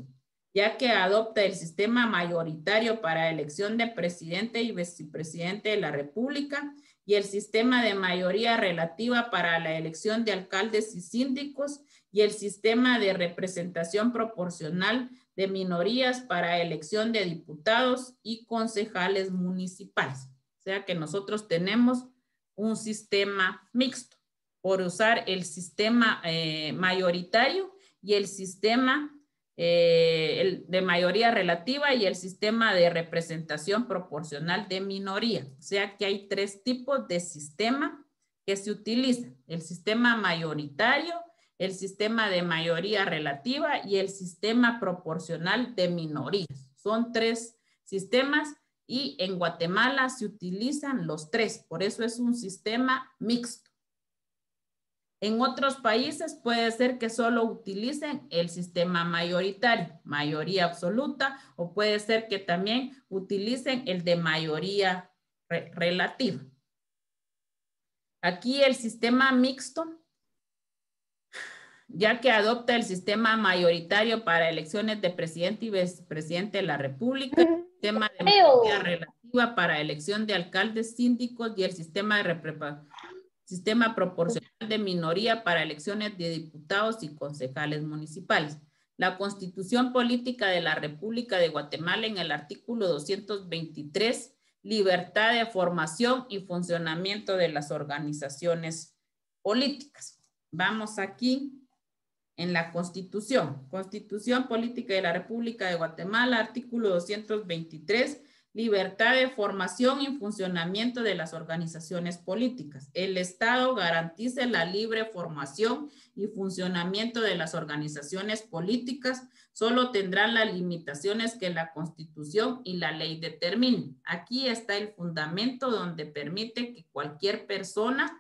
ya que adopta el sistema mayoritario para elección de presidente y vicepresidente de la República y el sistema de mayoría relativa para la elección de alcaldes y síndicos y el sistema de representación proporcional de minorías para elección de diputados y concejales municipales. O sea que nosotros tenemos un sistema mixto por usar el sistema eh, mayoritario y el sistema eh, el de mayoría relativa y el sistema de representación proporcional de minoría. O sea que hay tres tipos de sistema que se utilizan. El sistema mayoritario, el sistema de mayoría relativa y el sistema proporcional de minorías. Son tres sistemas y en Guatemala se utilizan los tres. Por eso es un sistema mixto. En otros países puede ser que solo utilicen el sistema mayoritario, mayoría absoluta, o puede ser que también utilicen el de mayoría re relativa. Aquí el sistema mixto, ya que adopta el sistema mayoritario para elecciones de presidente y vicepresidente de la República, el sistema de mayoría relativa para elección de alcaldes, síndicos y el sistema de representación. Sistema proporcional de minoría para elecciones de diputados y concejales municipales. La Constitución Política de la República de Guatemala en el artículo doscientos veintitrés, libertad de formación y funcionamiento de las organizaciones políticas. Vamos aquí en la Constitución. Constitución Política de la República de Guatemala, artículo doscientos veintitrés, libertad de formación y funcionamiento de las organizaciones políticas. El Estado garantiza la libre formación y funcionamiento de las organizaciones políticas. Solo tendrán las limitaciones que la Constitución y la ley determinen. Aquí está el fundamento donde permite que cualquier persona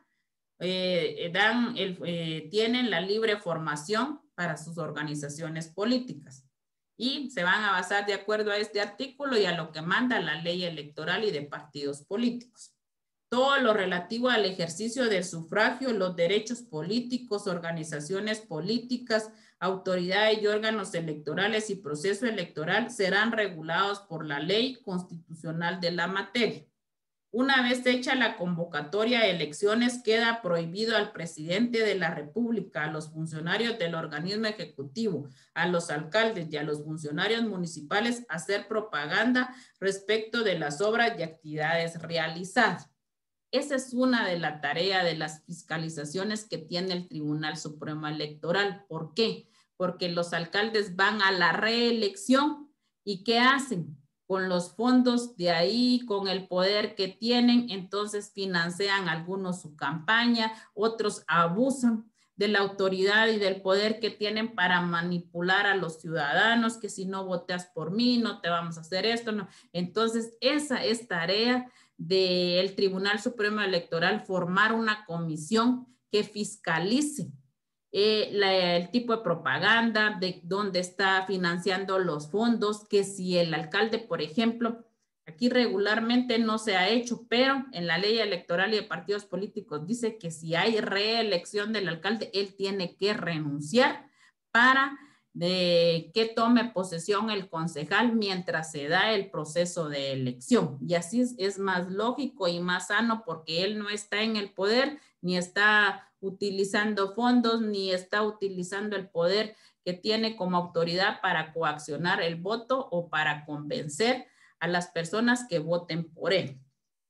eh, dan el, eh, tienen la libre formación para sus organizaciones políticas. Y se van a basar de acuerdo a este artículo y a lo que manda la ley electoral y de partidos políticos. Todo lo relativo al ejercicio del sufragio, los derechos políticos, organizaciones políticas, autoridades y órganos electorales y proceso electoral serán regulados por la ley constitucional de la materia. Una vez hecha la convocatoria a elecciones, queda prohibido al presidente de la República, a los funcionarios del organismo ejecutivo, a los alcaldes y a los funcionarios municipales hacer propaganda respecto de las obras y actividades realizadas. Esa es una de las tareas de las fiscalizaciones que tiene el Tribunal Supremo Electoral. ¿Por qué? Porque los alcaldes van a la reelección y ¿qué hacen? Con los fondos de ahí, con el poder que tienen, entonces financian algunos su campaña, otros abusan de la autoridad y del poder que tienen para manipular a los ciudadanos, que si no votas por mí, no te vamos a hacer esto, no. Entonces, esa es tarea del Tribunal Supremo Electoral, formar una comisión que fiscalice Eh, la, el tipo de propaganda, de dónde está financiando los fondos, que si el alcalde, por ejemplo, aquí regularmente no se ha hecho, pero en la ley electoral y de partidos políticos dice que si hay reelección del alcalde, él tiene que renunciar para de que tome posesión el concejal mientras se da el proceso de elección. Y así es, es más lógico y más sano porque él no está en el poder, ni está utilizando fondos, ni está utilizando el poder que tiene como autoridad para coaccionar el voto o para convencer a las personas que voten por él.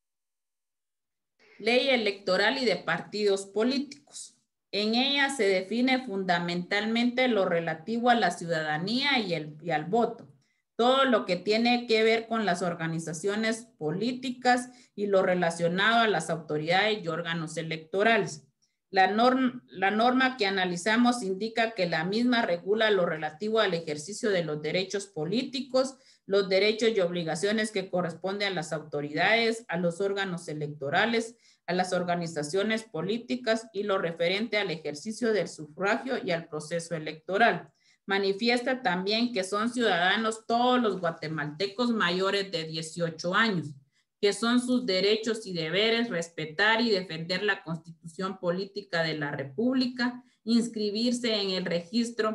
Ley electoral y de partidos políticos. En ella se define fundamentalmente lo relativo a la ciudadanía y, el, y al voto. Todo lo que tiene que ver con las organizaciones políticas y lo relacionado a las autoridades y órganos electorales. La norma, la norma que analizamos indica que la misma regula lo relativo al ejercicio de los derechos políticos, los derechos y obligaciones que corresponden a las autoridades, a los órganos electorales, a las organizaciones políticas y lo referente al ejercicio del sufragio y al proceso electoral. Manifiesta también que son ciudadanos todos los guatemaltecos mayores de dieciocho años, que son sus derechos y deberes respetar y defender la Constitución Política de la República, inscribirse en el registro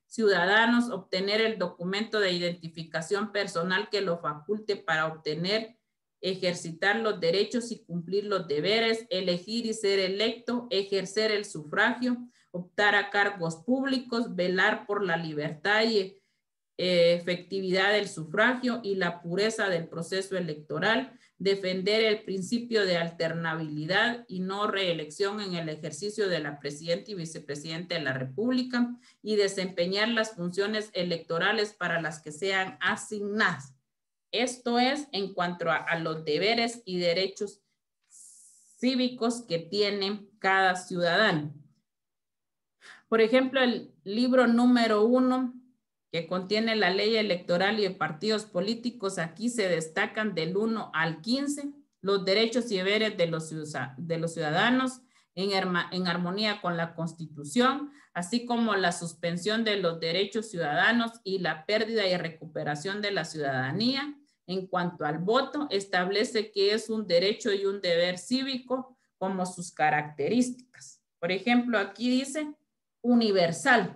ciudadanos obtener el documento de identificación personal que lo faculte para obtener, ejercitar los derechos y cumplir los deberes, elegir y ser electo, ejercer el sufragio, optar a cargos públicos, velar por la libertad y eh, efectividad del sufragio y la pureza del proceso electoral, defender el principio de alternabilidad y no reelección en el ejercicio de la presidenta y vicepresidenta de la República y desempeñar las funciones electorales para las que sean asignadas. Esto es en cuanto a, a los deberes y derechos cívicos que tiene cada ciudadano. Por ejemplo, el libro número uno, que contiene la ley electoral y de partidos políticos, aquí se destacan del uno al quince los derechos y deberes de los, de los ciudadanos en, en armonía con la Constitución, así como la suspensión de los derechos ciudadanos y la pérdida y recuperación de la ciudadanía. En cuanto al voto, establece que es un derecho y un deber cívico como sus características. Por ejemplo, aquí dice universal.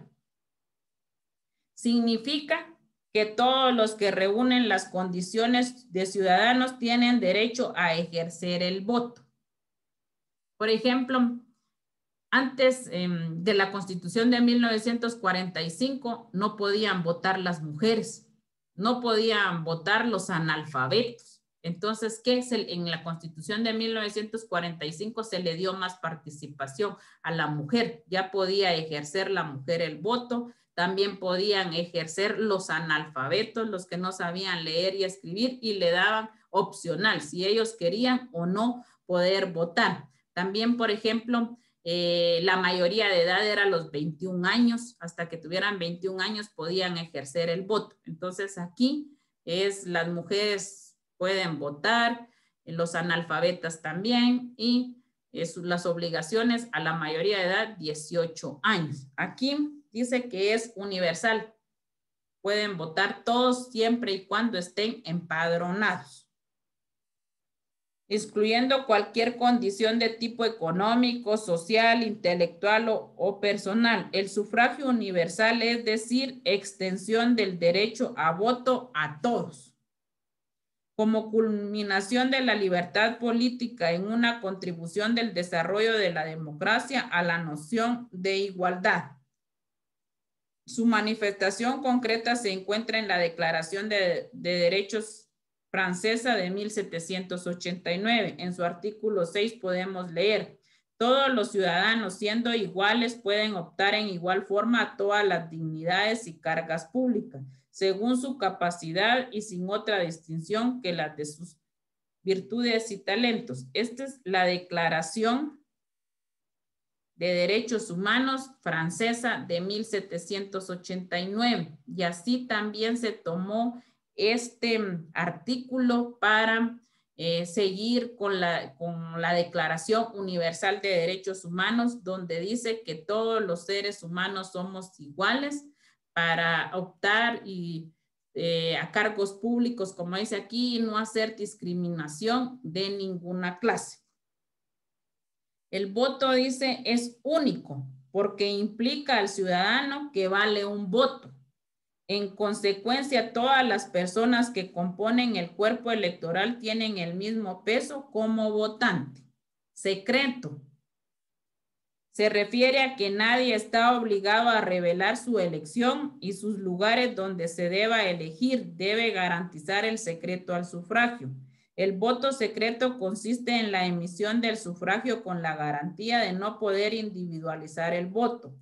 Significa que todos los que reúnen las condiciones de ciudadanos tienen derecho a ejercer el voto. Por ejemplo, antes eh, de la Constitución de mil novecientos cuarenta y cinco no podían votar las mujeres, no podían votar los analfabetos. Entonces, ¿qué es el, en la Constitución de mil novecientos cuarenta y cinco se le dio más participación a la mujer? Ya podía ejercer la mujer el voto. También podían ejercer los analfabetos, los que no sabían leer y escribir, y le daban opcional si ellos querían o no poder votar. También, por ejemplo, eh, la mayoría de edad era los veintiún años, hasta que tuvieran veintiún años podían ejercer el voto. Entonces aquí es las mujeres pueden votar, los analfabetas también, y es, las obligaciones a la mayoría de edad dieciocho años. Aquí dice que es universal. Pueden votar todos siempre y cuando estén empadronados. Excluyendo cualquier condición de tipo económico, social, intelectual o, o personal. El sufragio universal es decir, extensión del derecho a voto a todos. Como culminación de la libertad política en una contribución del desarrollo de la democracia a la noción de igualdad. Su manifestación concreta se encuentra en la Declaración de, de Derechos Francesa de mil setecientos ochenta y nueve. En su artículo seis podemos leer: todos los ciudadanos, siendo iguales, pueden optar en igual forma a todas las dignidades y cargas públicas, según su capacidad y sin otra distinción que las de sus virtudes y talentos. Esta es la Declaración de Derechos Humanos francesa de mil setecientos ochenta y nueve. Y así también se tomó este artículo para eh, seguir con la, con la Declaración Universal de Derechos Humanos, donde dice que todos los seres humanos somos iguales para optar y, eh, a cargos públicos, como dice aquí, y no hacer discriminación de ninguna clase. El voto, dice, es único porque implica al ciudadano que vale un voto. En consecuencia, todas las personas que componen el cuerpo electoral tienen el mismo peso como votante. Secreto. Se refiere a que nadie está obligado a revelar su elección y sus lugares donde se deba elegir debe garantizar el secreto al sufragio. El voto secreto consiste en la emisión del sufragio con la garantía de no poder individualizar el voto.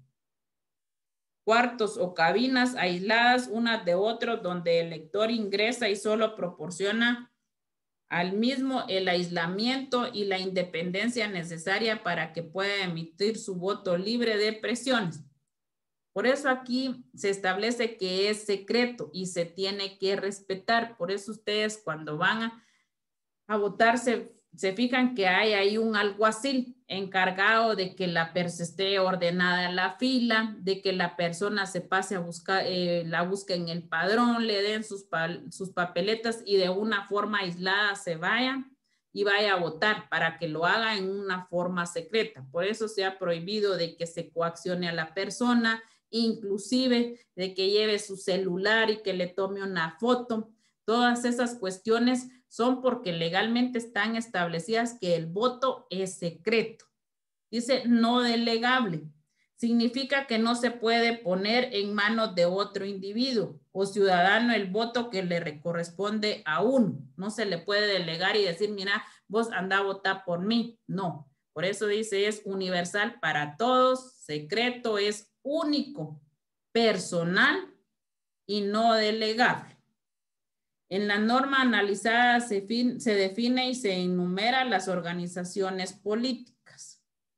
Cuartos o cabinas aisladas unas de otros donde el elector ingresa y solo proporciona al mismo el aislamiento y la independencia necesaria para que pueda emitir su voto libre de presiones. Por eso aquí se establece que es secreto y se tiene que respetar. Por eso ustedes cuando van a, a votar se, se fijan que hay ahí un alguacil encargado de que la persona esté ordenada en la fila, de que la persona se pase a buscar, eh, la busque en el padrón, le den sus, pa sus papeletas y de una forma aislada se vaya y vaya a votar para que lo haga en una forma secreta. Por eso se ha prohibido de que se coaccione a la persona, inclusive de que lleve su celular y que le tome una foto. Todas esas cuestiones son porque legalmente están establecidas que el voto es secreto. Dice no delegable. Significa que no se puede poner en manos de otro individuo o ciudadano el voto que le corresponde a uno. No se le puede delegar y decir, mira, vos anda a votar por mí. No. Por eso dice es universal para todos, secreto, es único, personal y no delegable. En la norma analizada se, fin, se define y se enumera las organizaciones políticas.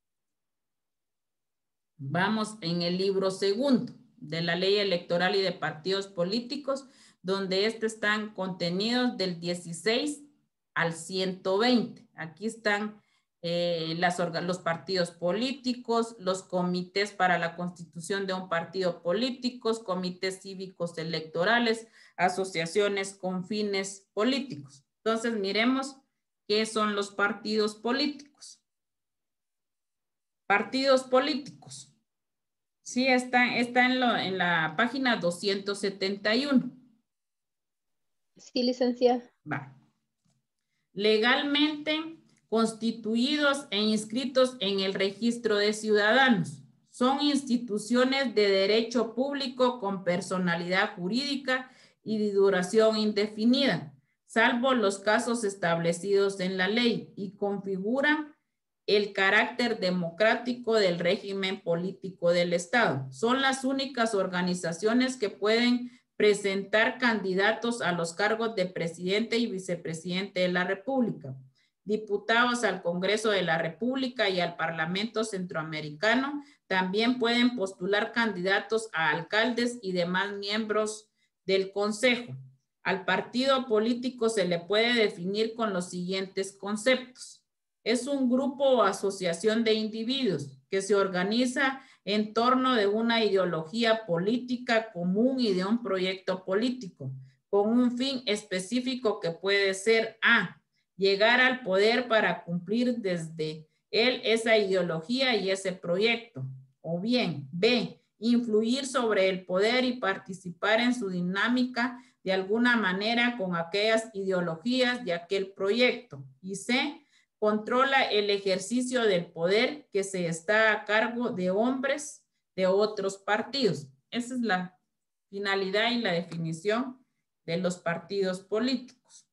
Vamos en el libro segundo de la Ley Electoral y de Partidos Políticos, donde estos están contenidos del dieciséis al ciento veinte. Aquí están eh, las, los partidos políticos, los comités para la constitución de un partido político, comités cívicos electorales, asociaciones con fines políticos. Entonces, miremos qué son los partidos políticos. Partidos políticos. Sí, está, está en, lo, en la página doscientos setenta y uno. Sí, licenciada. Va. Legalmente constituidos e inscritos en el registro de ciudadanos. Son instituciones de derecho público con personalidad jurídica y de duración indefinida, salvo los casos establecidos en la ley, y configuran el carácter democrático del régimen político del Estado. Son las únicas organizaciones que pueden presentar candidatos a los cargos de presidente y vicepresidente de la República, diputados al Congreso de la República y al Parlamento Centroamericano. También pueden postular candidatos a alcaldes y demás miembros del Consejo. Al partido político se le puede definir con los siguientes conceptos. Es un grupo o asociación de individuos que se organiza en torno de una ideología política común y de un proyecto político, con un fin específico que puede ser A, llegar al poder para cumplir desde él esa ideología y ese proyecto, o bien B, influir sobre el poder y participar en su dinámica de alguna manera con aquellas ideologías de aquel proyecto, y C, controla el ejercicio del poder que se está a cargo de hombres de otros partidos. Esa es la finalidad y la definición de los partidos políticos.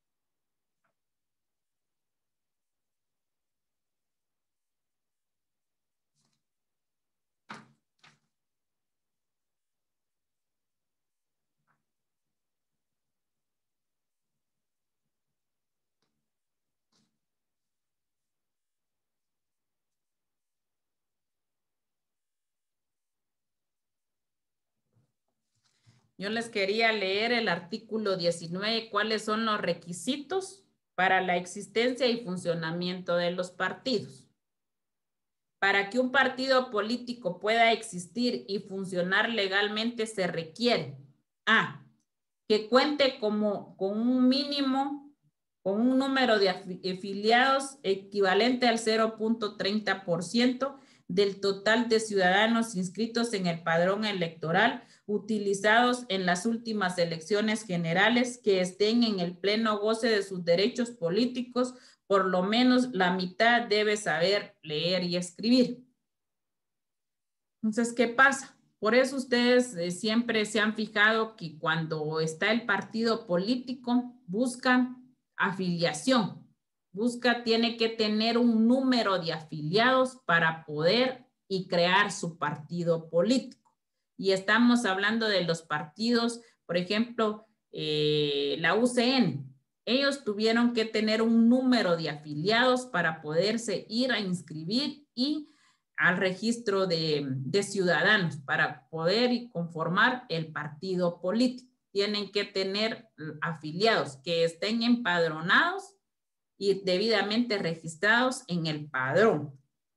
Yo les quería leer el artículo diecinueve, cuáles son los requisitos para la existencia y funcionamiento de los partidos. Para que un partido político pueda existir y funcionar legalmente se requiere A, que cuente como, con un mínimo, con un número de afiliados equivalente al cero punto treinta por ciento del total de ciudadanos inscritos en el padrón electoral utilizados en las últimas elecciones generales, que estén en el pleno goce de sus derechos políticos. Por lo menos la mitad debe saber leer y escribir. Entonces, ¿qué pasa? Por eso ustedes eh, siempre se han fijado que cuando está el partido político, buscan afiliación. Busca, tiene que tener un número de afiliados para poder y crear su partido político. Y estamos hablando de los partidos, por ejemplo, eh, la U C N. Ellos tuvieron que tener un número de afiliados para poderse ir a inscribir y al registro de, de ciudadanos para poder conformar el partido político. Tienen que tener afiliados que estén empadronados y debidamente registrados en el padrón.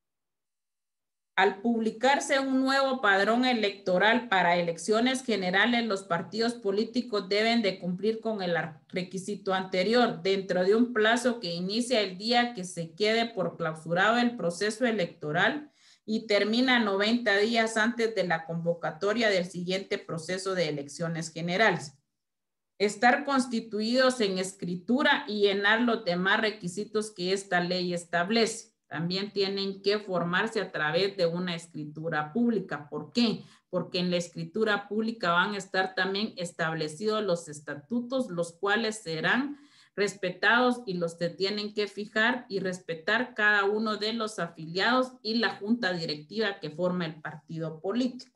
Al publicarse un nuevo padrón electoral para elecciones generales, los partidos políticos deben de cumplir con el requisito anterior dentro de un plazo que inicia el día que se quede por clausurado el proceso electoral y termina noventa días antes de la convocatoria del siguiente proceso de elecciones generales. Estar constituidos en escritura y llenar los demás requisitos que esta ley establece. También tienen que formarse a través de una escritura pública. ¿Por qué? Porque en la escritura pública van a estar también establecidos los estatutos, los cuales serán respetados y los que tienen que fijar y respetar cada uno de los afiliados y la junta directiva que forma el partido político.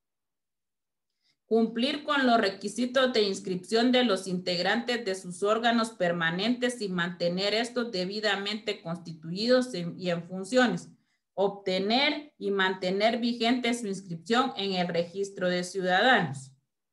Cumplir con los requisitos de inscripción de los integrantes de sus órganos permanentes y mantener estos debidamente constituidos en, y en funciones. Obtener y mantener vigente su inscripción en el registro de ciudadanos.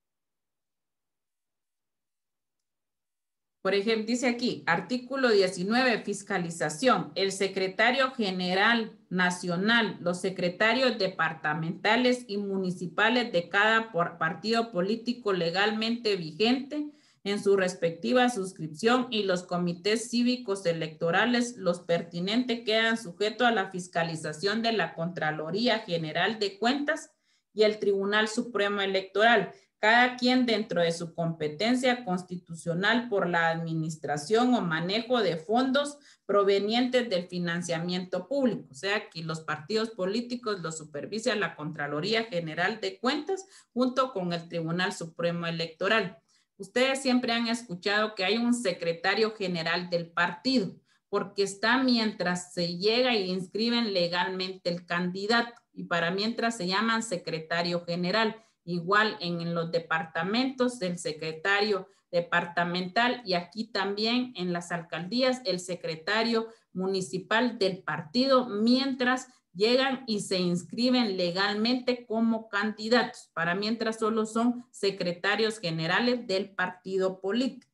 Por ejemplo, dice aquí, artículo diecinueve, fiscalización. El secretario general nacional, los secretarios departamentales y municipales de cada partido político legalmente vigente en su respectiva suscripción y los comités cívicos electorales, los pertinentes quedan sujetos a la fiscalización de la Contraloría General de Cuentas y el Tribunal Supremo Electoral, cada quien dentro de su competencia constitucional por la administración o manejo de fondos provenientes del financiamiento público. O sea, que los partidos políticos los supervisa la Contraloría General de Cuentas junto con el Tribunal Supremo Electoral. Ustedes siempre han escuchado que hay un secretario general del partido, porque está mientras se llega y inscriben legalmente el candidato, y para mientras se llaman secretario general. Igual en los departamentos, el secretario departamental y aquí también en las alcaldías, el secretario municipal del partido, mientras llegan y se inscriben legalmente como candidatos. Para mientras solo son secretarios generales del partido político.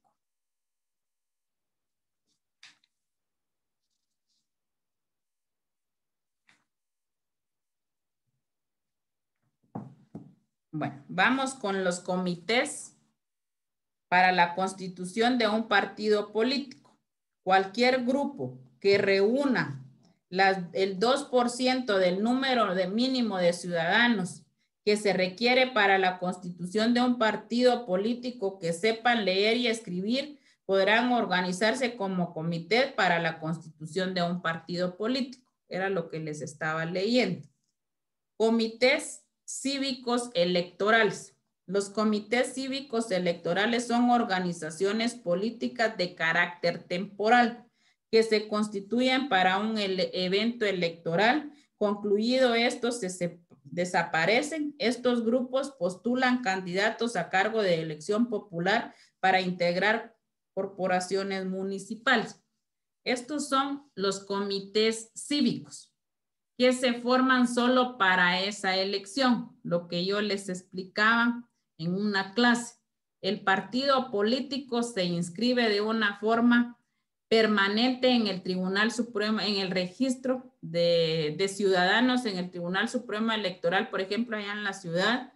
Bueno, vamos con los comités para la constitución de un partido político. Cualquier grupo que reúna las, el dos por ciento del número de mínimo de ciudadanos que se requiere para la constitución de un partido político que sepan leer y escribir, podrán organizarse como comité para la constitución de un partido político. Era lo que les estaba leyendo. Comités cívicos electorales. Los comités cívicos electorales son organizaciones políticas de carácter temporal que se constituyen para un ele- evento electoral. Concluido esto, se, se desaparecen. Estos grupos postulan candidatos a cargo de elección popular para integrar corporaciones municipales. Estos son los comités cívicos, que se forman solo para esa elección, lo que yo les explicaba en una clase. El partido político se inscribe de una forma permanente en el Tribunal Supremo, en el registro de, de ciudadanos, en el Tribunal Supremo Electoral, por ejemplo, allá en la ciudad,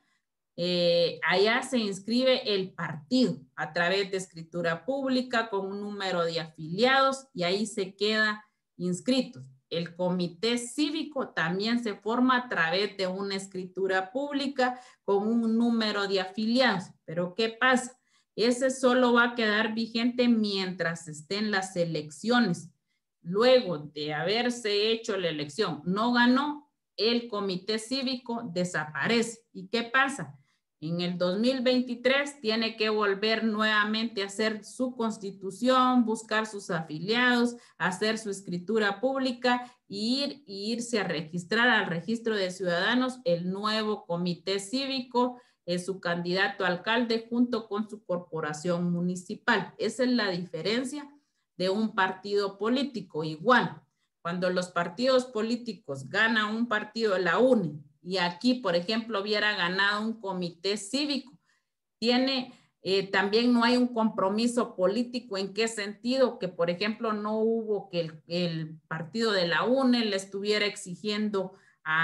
eh, allá se inscribe el partido a través de escritura pública con un número de afiliados y ahí se queda inscritos. El comité cívico también se forma a través de una escritura pública con un número de afiliados. Pero ¿qué pasa? Ese solo va a quedar vigente mientras estén las elecciones. Luego de haberse hecho la elección, no ganó, el comité cívico desaparece. ¿Y qué pasa? En el dos mil veintitrés tiene que volver nuevamente a hacer su constitución, buscar sus afiliados, hacer su escritura pública y ir, y irse a registrar al registro de ciudadanos el nuevo comité cívico, es su candidato a alcalde junto con su corporación municipal. Esa es la diferencia de un partido político. Igual, cuando los partidos políticos ganan un partido, la U N E, y aquí, por ejemplo, hubiera ganado un comité cívico, tiene, eh, también no hay un compromiso político. ¿En qué sentido? Que, por ejemplo, no hubo que el, el partido de la U N E le estuviera exigiendo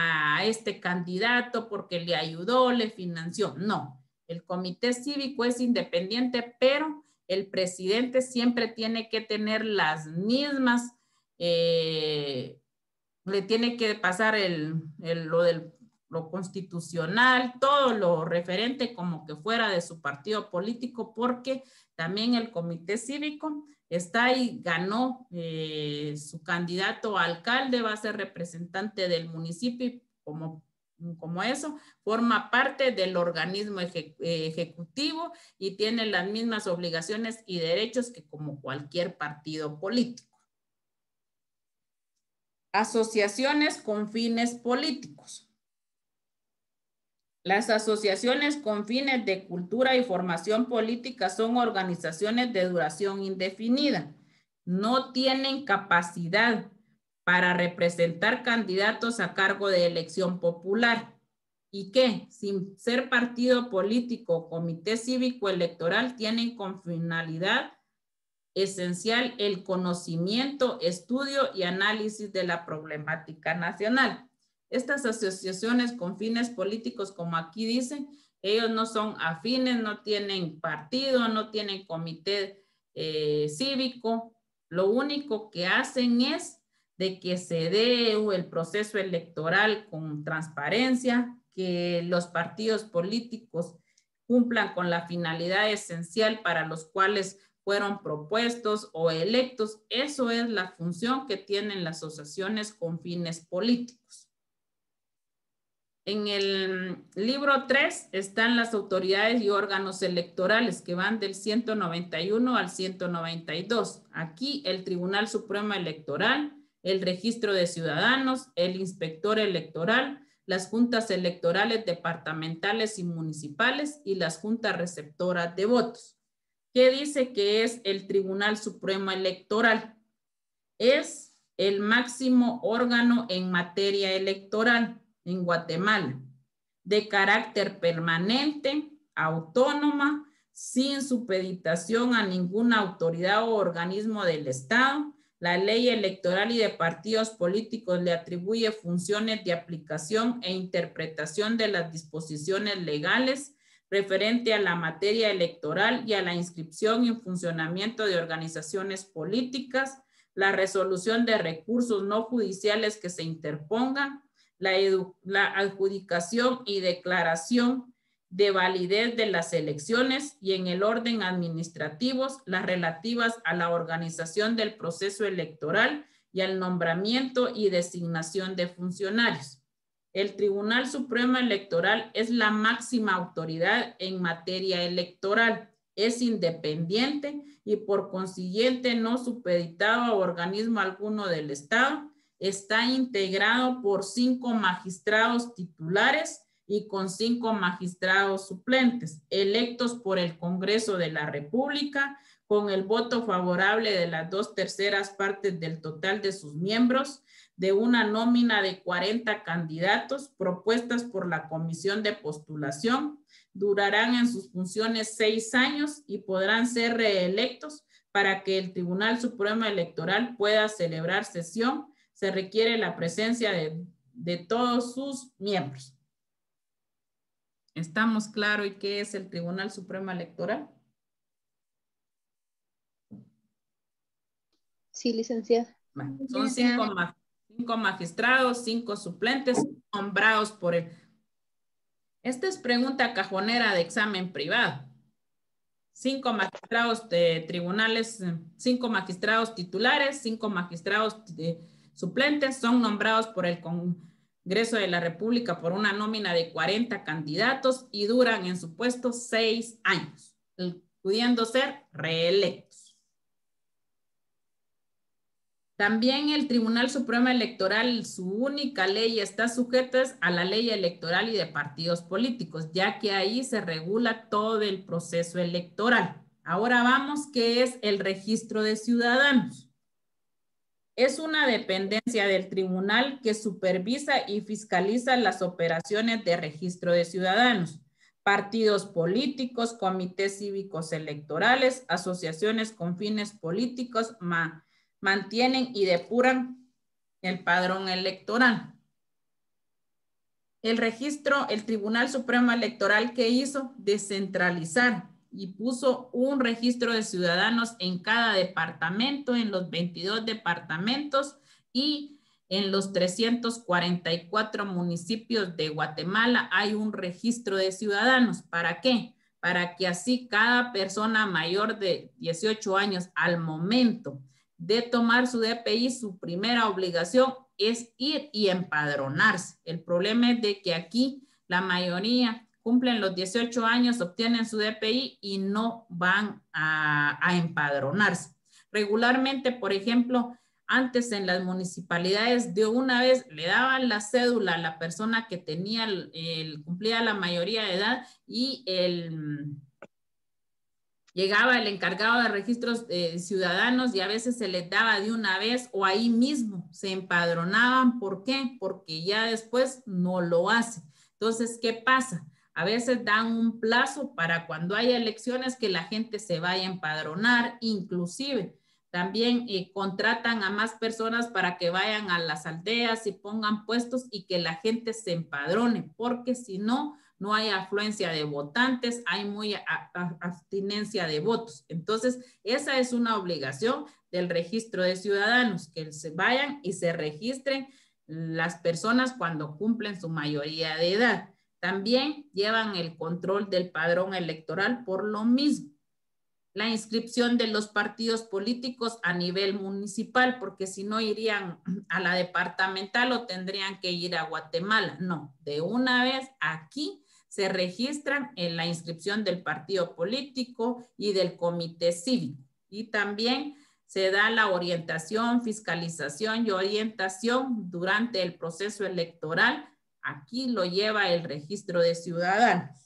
a este candidato porque le ayudó, le financió. No, el comité cívico es independiente, pero el presidente siempre tiene que tener las mismas eh, le tiene que pasar el, el, lo del lo constitucional, todo lo referente como que fuera de su partido político, porque también el comité cívico está ahí, ganó eh, su candidato a alcalde, va a ser representante del municipio, como, como eso, forma parte del organismo eje, ejecutivo y tiene las mismas obligaciones y derechos que como cualquier partido político. Asociaciones con fines políticos. Las asociaciones con fines de cultura y formación política son organizaciones de duración indefinida. No tienen capacidad para representar candidatos a cargo de elección popular. ¿Y qué? Sin ser partido político o comité cívico electoral, tienen con finalidad esencial el conocimiento, estudio y análisis de la problemática nacional. Estas asociaciones con fines políticos, como aquí dicen, ellos no son afines, no tienen partido, no tienen comité eh, cívico. Lo único que hacen es de que se dé el proceso electoral con transparencia, que los partidos políticos cumplan con la finalidad esencial para los cuales fueron propuestos o electos. Eso es la función que tienen las asociaciones con fines políticos. En el libro tres están las autoridades y órganos electorales que van del ciento noventa y uno al ciento noventa y dos. Aquí el Tribunal Supremo Electoral, el Registro de Ciudadanos, el Inspector Electoral, las juntas electorales departamentales y municipales y las juntas receptoras de votos. ¿Qué dice que es el Tribunal Supremo Electoral? Es el máximo órgano en materia electoral en Guatemala, de carácter permanente, autónoma, sin supeditación a ninguna autoridad o organismo del Estado. La ley electoral y de partidos políticos le atribuye funciones de aplicación e interpretación de las disposiciones legales referente a la materia electoral y a la inscripción y funcionamiento de organizaciones políticas, la resolución de recursos no judiciales que se interpongan, la, la adjudicación y declaración de validez de las elecciones y en el orden administrativos, las relativas a la organización del proceso electoral y al nombramiento y designación de funcionarios. El Tribunal Supremo Electoral es la máxima autoridad en materia electoral. Es independiente y por consiguiente no supeditado a organismo alguno del Estado. Está integrado por cinco magistrados titulares y con cinco magistrados suplentes, electos por el Congreso de la República, con el voto favorable de las dos terceras partes del total de sus miembros, de una nómina de cuarenta candidatos propuestas por la Comisión de Postulación. Durarán en sus funciones seis años y podrán ser reelectos. Para que el Tribunal Supremo Electoral pueda celebrar sesión, se requiere la presencia de, de todos sus miembros. ¿Estamos claros y qué es el Tribunal Supremo Electoral? Sí, licenciada. Bueno, son cinco, ma cinco magistrados, cinco suplentes nombrados por el... Esta es pregunta cajonera de examen privado. Cinco magistrados de tribunales, cinco magistrados titulares, cinco magistrados de suplentes son nombrados por el Congreso de la República por una nómina de cuarenta candidatos y duran en su puesto seis años, pudiendo ser reelectos. También el Tribunal Supremo Electoral, su única ley está sujeta a la ley electoral y de partidos políticos, ya que ahí se regula todo el proceso electoral. Ahora vamos, ¿qué es el registro de ciudadanos? Es una dependencia del tribunal que supervisa y fiscaliza las operaciones de registro de ciudadanos, partidos políticos, comités cívicos electorales, asociaciones con fines políticos, ma, mantienen y depuran el padrón electoral. El registro, el Tribunal Supremo Electoral, ¿qué hizo? Descentralizar y puso un registro de ciudadanos en cada departamento, en los veintidós departamentos, y en los trescientos cuarenta y cuatro municipios de Guatemala hay un registro de ciudadanos. ¿Para qué? Para que así cada persona mayor de dieciocho años al momento de tomar su D P I, su primera obligación es ir y empadronarse. El problema es de que aquí la mayoría cumplen los dieciocho años, obtienen su D P I y no van a, a empadronarse. Regularmente, por ejemplo, antes en las municipalidades de una vez le daban la cédula a la persona que tenía el, el cumplía la mayoría de edad y el, llegaba el encargado de registros eh, ciudadanos y a veces se les daba de una vez o ahí mismo se empadronaban. ¿Por qué? Porque ya después no lo hacen. Entonces, ¿qué pasa? A veces dan un plazo para cuando haya elecciones que la gente se vaya a empadronar, inclusive también eh, contratan a más personas para que vayan a las aldeas y pongan puestos y que la gente se empadrone, porque si no, no hay afluencia de votantes, hay muy abstinencia de votos. Entonces, esa es una obligación del registro de ciudadanos, que se vayan y se registren las personas cuando cumplen su mayoría de edad. También llevan el control del padrón electoral por lo mismo. La inscripción de los partidos políticos a nivel municipal, porque si no irían a la departamental o tendrían que ir a Guatemala. No, de una vez aquí se registran en la inscripción del partido político y del comité cívico. Y también se da la orientación, fiscalización y orientación durante el proceso electoral. Aquí lo lleva el registro de ciudadanos.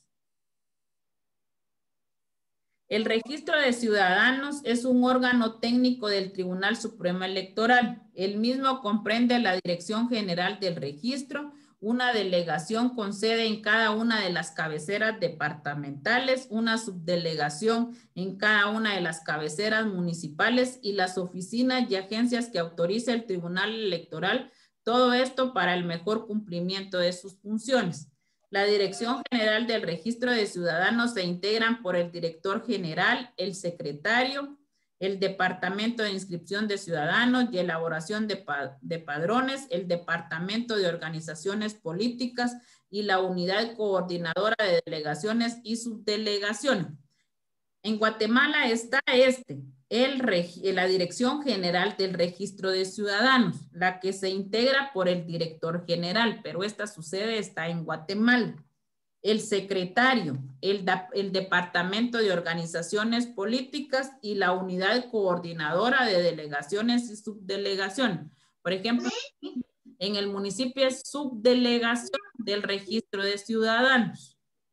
El registro de ciudadanos es un órgano técnico del Tribunal Supremo Electoral. El mismo comprende la Dirección General del Registro, una delegación con sede en cada una de las cabeceras departamentales, una subdelegación en cada una de las cabeceras municipales y las oficinas y agencias que autoriza el Tribunal Electoral, todo esto para el mejor cumplimiento de sus funciones. La Dirección General del Registro de Ciudadanos se integran por el director general, el secretario, el Departamento de Inscripción de Ciudadanos y Elaboración de, pa de Padrones, el Departamento de Organizaciones Políticas y la Unidad Coordinadora de Delegaciones y Subdelegaciones. En Guatemala está este, el la Dirección General del Registro de Ciudadanos, la que se integra por el director general, pero esta su sede está en Guatemala. El secretario, el, el Departamento de Organizaciones Políticas y la Unidad Coordinadora de Delegaciones y Subdelegaciones. Por ejemplo, en el municipio es subdelegación del Registro de Ciudadanos.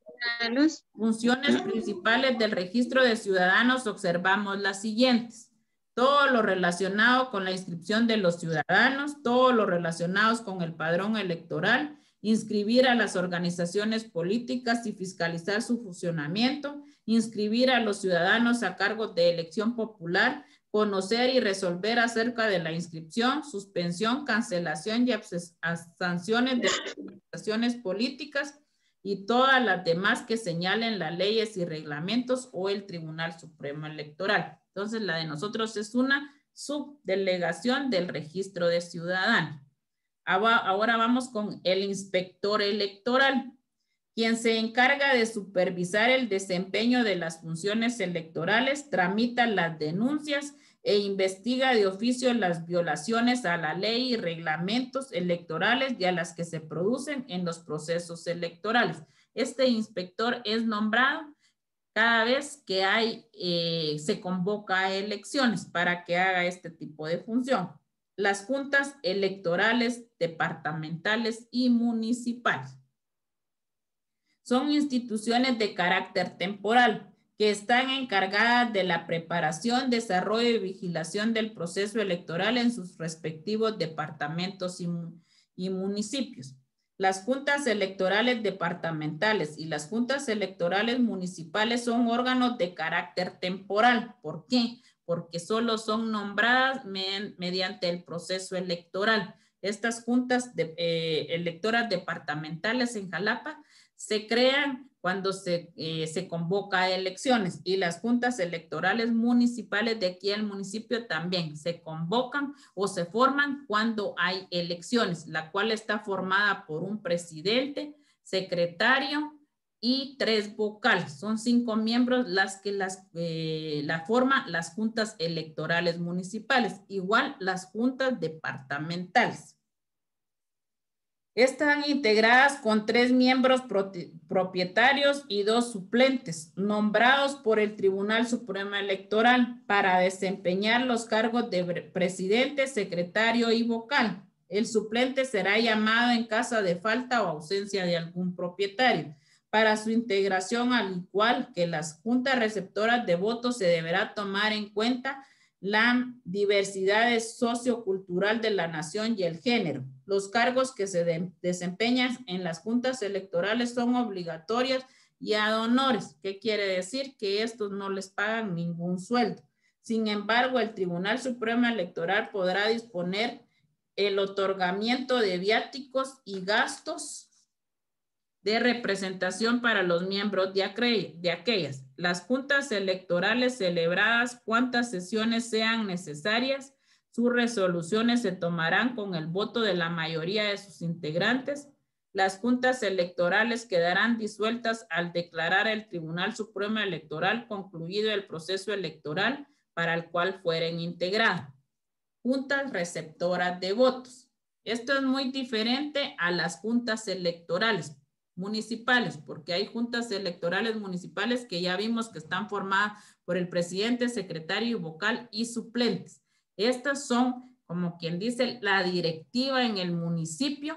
Funciones principales del registro de ciudadanos observamos las siguientes. Todo lo relacionado con la inscripción de los ciudadanos, todo lo relacionado con el padrón electoral, inscribir a las organizaciones políticas y fiscalizar su funcionamiento, inscribir a los ciudadanos a cargo de elección popular, conocer y resolver acerca de la inscripción, suspensión, cancelación y sanciones de organizaciones políticas, y todas las demás que señalen las leyes y reglamentos o el Tribunal Supremo Electoral. Entonces, la de nosotros es una subdelegación del registro de ciudadanos. Ahora vamos con el inspector electoral, quien se encarga de supervisar el desempeño de las funciones electorales, tramita las denuncias e investiga de oficio las violaciones a la ley y reglamentos electorales y a las que se producen en los procesos electorales. Este inspector es nombrado cada vez que hay, eh, se convoca a elecciones para que haga este tipo de función. Las juntas electorales departamentales y municipales son instituciones de carácter temporal que están encargadas de la preparación, desarrollo y vigilación del proceso electoral en sus respectivos departamentos y, y municipios. Las juntas electorales departamentales y las juntas electorales municipales son órganos de carácter temporal. ¿Por qué? Porque solo son nombradas me, mediante el proceso electoral. Estas juntas de, eh, electoras departamentales en Jalapa se crean cuando se, eh, se convoca a elecciones, y las juntas electorales municipales de aquí al municipio también se convocan o se forman cuando hay elecciones, la cual está formada por un presidente, secretario y tres vocales. Son cinco miembros las que las, eh, la forman las juntas electorales municipales, igual las juntas departamentales. Están integradas con tres miembros propietarios y dos suplentes, nombrados por el Tribunal Supremo Electoral para desempeñar los cargos de presidente, secretario y vocal. El suplente será llamado en caso de falta o ausencia de algún propietario. Para su integración, al igual que las juntas receptoras de votos, se deberá tomar en cuenta la diversidad sociocultural de la nación y el género. Los cargos que se de, desempeñan en las juntas electorales son obligatorios y ad honores. ¿Qué quiere decir? Que estos no les pagan ningún sueldo. Sin embargo, el Tribunal Supremo Electoral podrá disponer el otorgamiento de viáticos y gastos de representación para los miembros de, de aquellas. Las juntas electorales celebradas, cuantas sesiones sean necesarias, sus resoluciones se tomarán con el voto de la mayoría de sus integrantes. Las juntas electorales quedarán disueltas al declarar el Tribunal Supremo Electoral concluido el proceso electoral para el cual fueren integradas. Juntas receptoras de votos. Esto es muy diferente a las juntas electorales municipales, porque hay juntas electorales municipales que ya vimos que están formadas por el presidente, secretario, vocal y suplentes. Estas son, como quien dice, la directiva en el municipio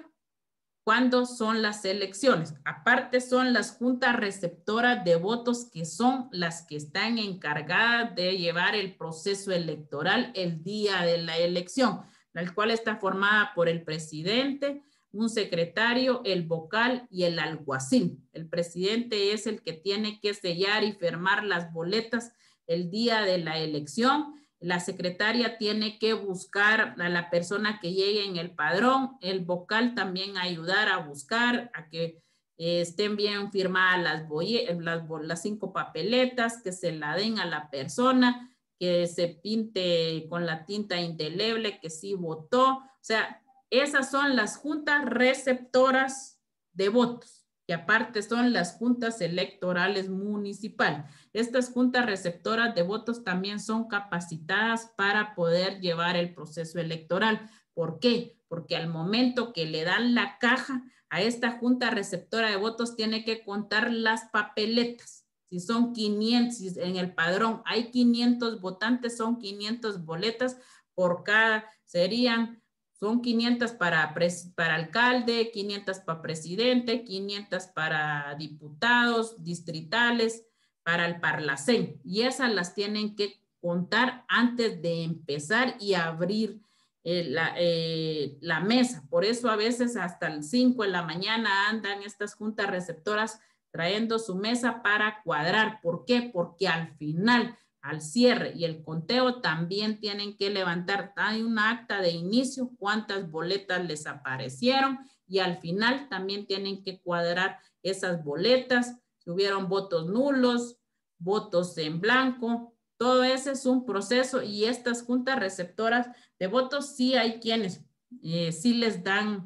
cuando son las elecciones. Aparte son las juntas receptoras de votos, que son las que están encargadas de llevar el proceso electoral el día de la elección, la cual está formada por el presidente, un secretario, el vocal y el alguacil. El presidente es el que tiene que sellar y firmar las boletas el día de la elección. La secretaria tiene que buscar a la persona que llegue en el padrón. El vocal también ayudar a buscar, a que eh, estén bien firmadas las, las, las cinco papeletas, que se la den a la persona, que se pinte con la tinta indeleble que sí votó. O sea, esas son las juntas receptoras de votos, que aparte son las juntas electorales municipales. Estas juntas receptoras de votos también son capacitadas para poder llevar el proceso electoral. ¿Por qué? Porque al momento que le dan la caja a esta junta receptora de votos, tiene que contar las papeletas. Si son quinientos, si en el padrón hay quinientos votantes, son quinientas boletas por cada, serían Son quinientas para, para alcalde, quinientas para presidente, quinientas para diputados distritales, para el Parlacén. Y esas las tienen que contar antes de empezar y abrir eh, la, eh, la mesa. Por eso a veces hasta las cinco de la mañana andan estas juntas receptoras trayendo su mesa para cuadrar. ¿Por qué? Porque al final, al cierre y el conteo, también tienen que levantar, hay un acta de inicio, cuántas boletas les aparecieron, y al final también tienen que cuadrar esas boletas, si hubieron votos nulos, votos en blanco. Todo ese es un proceso, y estas juntas receptoras de votos, sí hay quienes eh, sí les dan,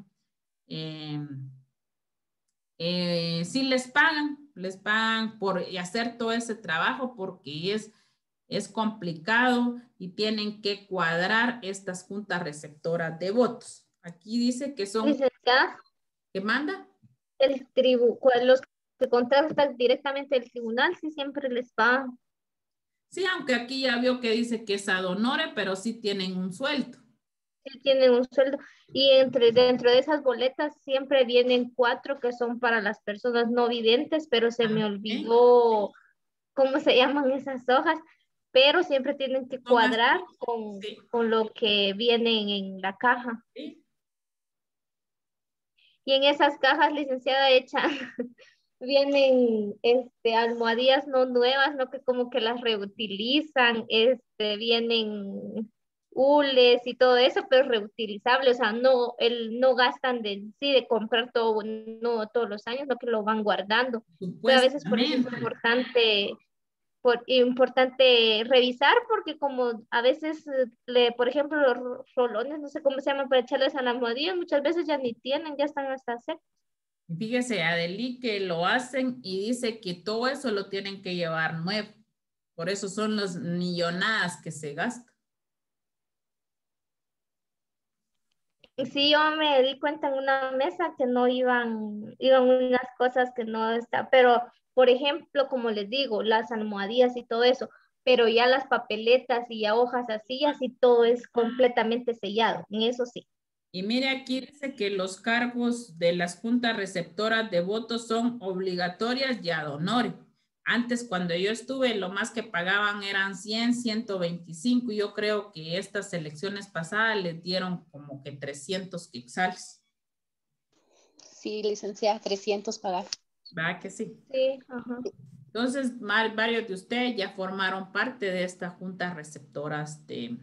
eh, eh, sí les pagan, les pagan por hacer todo ese trabajo, porque es Es complicado y tienen que cuadrar estas juntas receptoras de votos. Aquí dice que son... Licenciada, ¿Qué manda? el tribu, los que contratan directamente el tribunal, sí siempre les pagan. Sí, aunque aquí ya vio que dice que es ad honore, pero sí tienen un sueldo. Sí tienen un sueldo. Y entre, dentro de esas boletas siempre vienen cuatro que son para las personas no videntes, pero se me Ah, olvidó cómo se llaman esas hojas, pero siempre tienen que cuadrar con, sí, con lo que viene en la caja. sí. Y en esas cajas, licenciada, hecha, vienen este, almohadillas no nuevas, no que como que las reutilizan, este, vienen hules y todo eso, pero es reutilizable, o sea, no, el, no gastan de sí de comprar todo, no todos los años, no que lo van guardando. Pero a veces por eso es Supuestamente. importante, por, importante revisar, porque como a veces, eh, le, por ejemplo, los ro- rolones, no sé cómo se llaman, para echarles a las almohadillas, muchas veces ya ni tienen, ya están hasta secos. Fíjese, Adeli, que lo hacen y dice que todo eso lo tienen que llevar nuevo. Por eso son las millonadas que se gastan. Sí, yo me di cuenta en una mesa que no iban, iban unas cosas que no está, pero por ejemplo, como les digo, las almohadillas y todo eso, pero ya las papeletas y ya hojas así, así todo es completamente sellado, en eso sí. Y mire, aquí dice que los cargos de las juntas receptoras de votos son obligatorias y ad honorem. Antes, cuando yo estuve, lo más que pagaban eran cien, ciento veinticinco, y yo creo que estas elecciones pasadas les dieron como que trescientos quetzales. Sí, licenciada, trescientos pagar. ¿Verdad que sí? Sí, ajá. Entonces, varios de ustedes ya formaron parte de estas juntas receptoras de...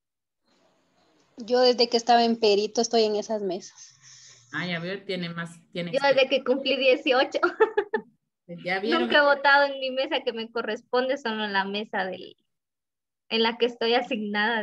Yo desde que estaba en Perito estoy en esas mesas. Ah, ya veo, tiene más, tiene Yo experiencia. desde que cumplí dieciocho Ya vieron. nunca he votado en mi mesa que me corresponde, solo en la mesa del, en la que estoy asignada.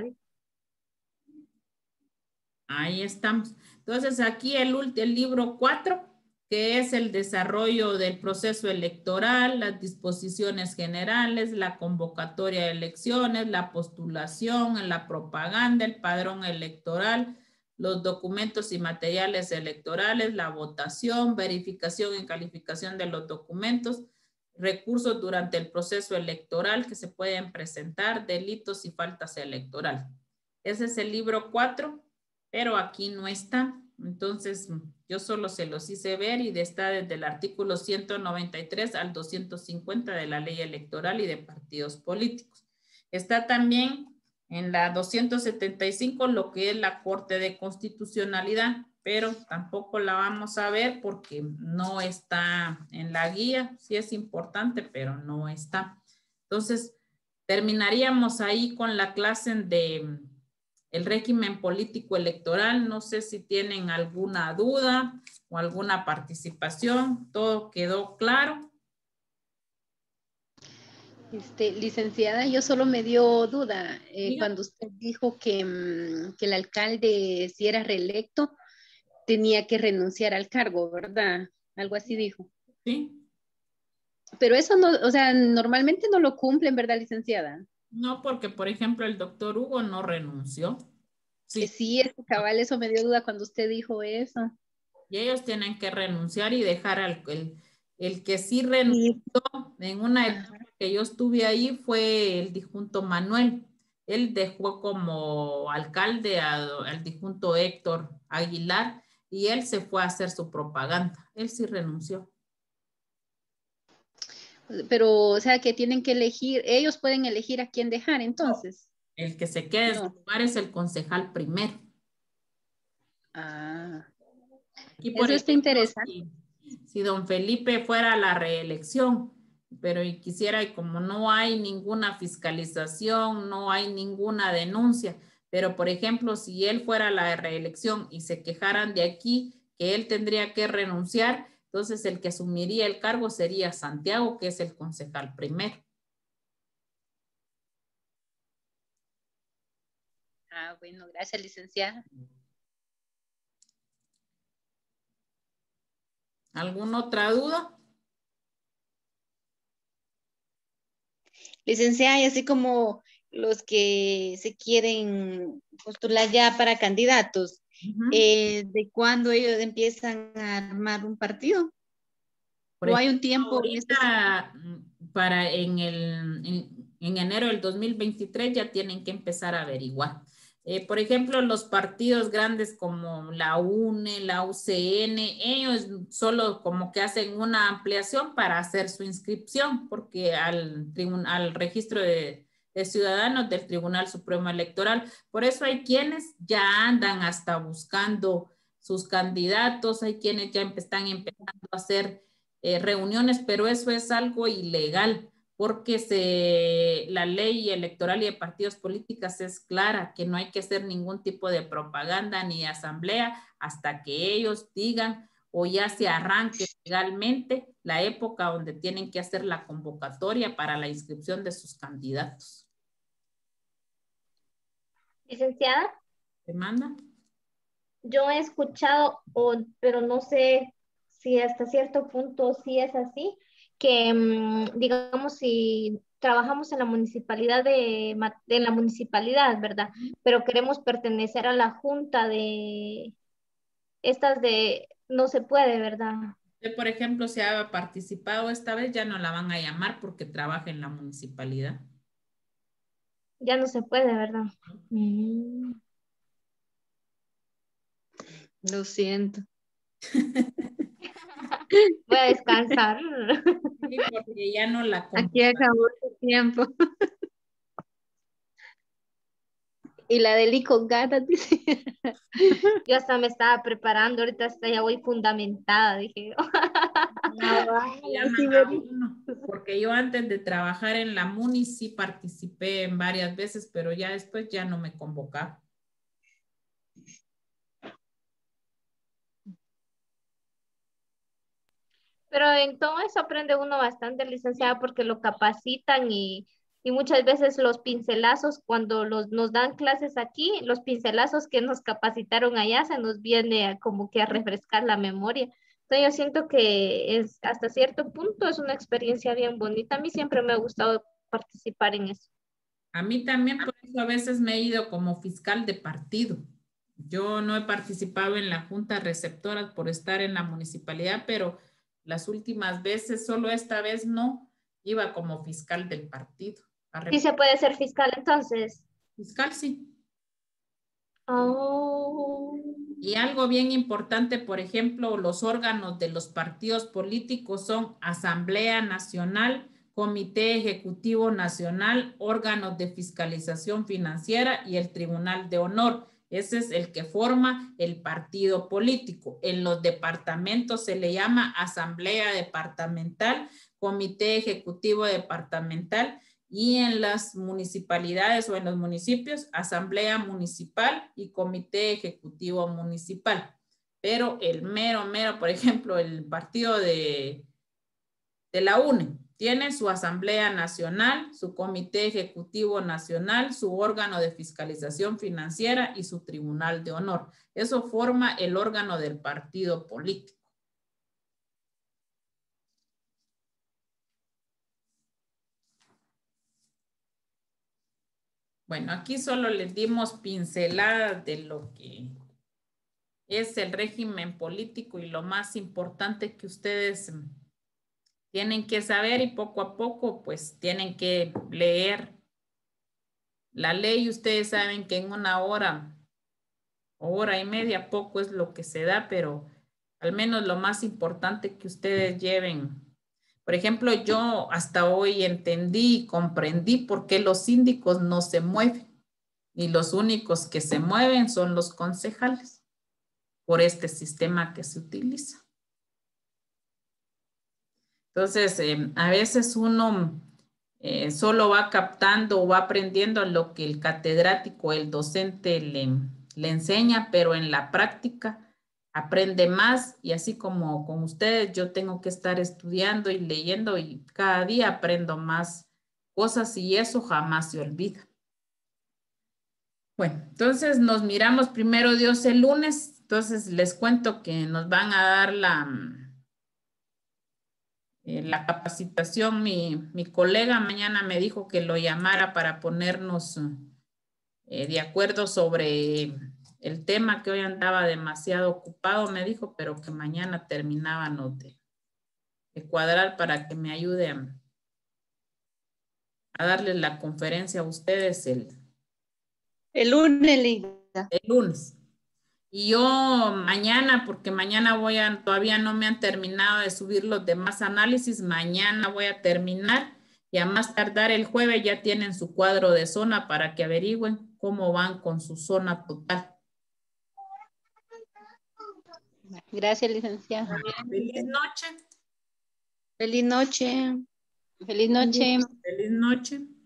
Ahí estamos. Entonces, aquí el, el libro cuatro, que es el desarrollo del proceso electoral, las disposiciones generales, la convocatoria de elecciones, la postulación, la propaganda, el padrón electoral, los documentos y materiales electorales, la votación, verificación y calificación de los documentos, recursos durante el proceso electoral que se pueden presentar, delitos y faltas electorales. Ese es el libro cuatro, pero aquí no está. Entonces, yo solo se los hice ver y está desde el artículo ciento noventa y tres al doscientos cincuenta de la ley electoral y de partidos políticos. Está también en la doscientos setenta y cinco lo que es la Corte de Constitucionalidad, pero tampoco la vamos a ver porque no está en la guía. Sí es importante, pero no está. Entonces, terminaríamos ahí con la clase de el régimen político electoral. No sé si tienen alguna duda o alguna participación. ¿Todo quedó claro? Este, licenciada, yo solo me dio duda eh, Diga. cuando usted dijo que, mm, que el alcalde, si era reelecto, tenía que renunciar al cargo, ¿verdad? Algo así dijo. Sí. Pero eso no, o sea, normalmente no lo cumplen, ¿verdad, licenciada? No, porque por ejemplo el doctor Hugo no renunció. Eh, Sí. Sí, es que cabal, eso me dio duda cuando usted dijo eso. Y ellos tienen que renunciar y dejar al el, el que sí renunció Sí. en una etapa Ajá. que yo estuve ahí fue el difunto Manuel. Él dejó como alcalde a- al difunto Héctor Aguilar y él se fue a hacer su propaganda. Él sí renunció. Pero, o sea, que tienen que elegir, ellos pueden elegir a quién dejar, entonces. El que se queda en su No. lugar es el concejal primero. Ah, Aquí, por eso está ejemplo, interesante. si, si don Felipe fuera a la reelección, pero y quisiera, y como no hay ninguna fiscalización, no hay ninguna denuncia, pero por ejemplo, si él fuera a la reelección y se quejaran de aquí que él tendría que renunciar, entonces el que asumiría el cargo sería Santiago, que es el concejal primero. Ah, bueno, gracias, licenciada. ¿Alguna otra duda? Licenciada, y así como los que se quieren postular ya para candidatos, Uh-huh. eh, ¿de cuándo ellos empiezan a armar un partido? Por ¿O hay ejemplo, un tiempo en específico? ahorita mm, para en el en, en enero del dos mil veintitrés ya tienen que empezar a averiguar. Eh, por ejemplo, los partidos grandes como la U N E, la U C N, ellos solo como que hacen una ampliación para hacer su inscripción, porque al, al registro de, de ciudadanos del Tribunal Supremo Electoral. Por eso hay quienes ya andan hasta buscando sus candidatos, hay quienes ya están empezando a hacer eh, reuniones, pero eso es algo ilegal, porque se, la ley electoral y de partidos políticos es clara, que no hay que hacer ningún tipo de propaganda ni de asamblea hasta que ellos digan o ya se arranque legalmente la época donde tienen que hacer la convocatoria para la inscripción de sus candidatos. Licenciada, ¿Te manda? yo he escuchado, o- pero no sé si hasta cierto punto sí es así, que mm, digamos si trabajamos en la municipalidad de, Ma- en la municipalidad, ¿verdad? Pero queremos pertenecer a la junta de estas de, no se puede, ¿verdad? Usted, por ejemplo, si ha participado esta vez, ya no la van a llamar porque trabaja en la municipalidad. Ya no se puede, ¿verdad? Mm. Lo siento. Voy a descansar. Sí, porque ya no la Aquí convocan. acabó su tiempo. Y la del con gatas, dice. Yo hasta me estaba preparando, ahorita hasta ya voy fundamentada, dije. Ah, vale, Llaman sí, a Mary. uno, porque yo antes de trabajar en la MUNI sí participé en varias veces, pero ya después ya no me convocaba. Pero en todo eso aprende uno bastante, licenciada, porque lo capacitan y, y muchas veces los pincelazos, cuando los, nos dan clases aquí, los pincelazos que nos capacitaron allá se nos viene a, como que a refrescar la memoria. Entonces yo siento que es hasta cierto punto es una experiencia bien bonita. A mí siempre me ha gustado participar en eso. A mí también, por eso a veces me he ido como fiscal de partido. Yo no he participado en la junta receptora por estar en la municipalidad, pero las últimas veces, solo esta vez no, iba como fiscal del partido. A Sí rep- se puede ser fiscal entonces. fiscal, sí. Oh. Y algo bien importante, por ejemplo, los órganos de los partidos políticos son Asamblea Nacional, Comité Ejecutivo Nacional, órganos de fiscalización financiera y el Tribunal de Honor. Ese es el que forma el partido político. En los departamentos se le llama Asamblea Departamental, Comité Ejecutivo Departamental, y en las municipalidades o en los municipios, asamblea municipal y comité ejecutivo municipal. Pero el mero, mero, por ejemplo, el partido de, de la U N E tiene su asamblea nacional, su comité ejecutivo nacional, su órgano de fiscalización financiera y su tribunal de honor. Eso forma el órgano del partido político. Bueno, aquí solo les dimos pinceladas de lo que es el régimen político y lo más importante que ustedes tienen que saber y poco a poco pues tienen que leer la ley. Ustedes saben que en una hora, hora y media poco es lo que se da, pero al menos lo más importante que ustedes lleven. Por ejemplo, yo hasta hoy entendí y comprendí por qué los síndicos no se mueven y los únicos que se mueven son los concejales por este sistema que se utiliza. Entonces, eh, a veces uno eh, solo va captando o va aprendiendo lo que el catedrático, el docente le, le enseña, pero en la práctica aprende más y así como con ustedes, yo tengo que estar estudiando y leyendo y cada día aprendo más cosas y eso jamás se olvida. Bueno, entonces nos miramos primero Dios el lunes, entonces les cuento que nos van a dar la... Eh, la capacitación, mi, mi colega mañana me dijo que lo llamara para ponernos eh, de acuerdo sobre el tema, que hoy andaba demasiado ocupado, me dijo, pero que mañana terminábamos de, de cuadrar para que me ayude a, a darles la conferencia a ustedes el, El lunes, Linda. el lunes. Y yo mañana, porque mañana voy a, todavía no me han terminado de subir los demás análisis, mañana voy a terminar y a más tardar el jueves ya tienen su cuadro de zona para que averigüen cómo van con su zona total. Gracias, licenciada. Feliz noche. Feliz noche. Feliz noche. Feliz noche.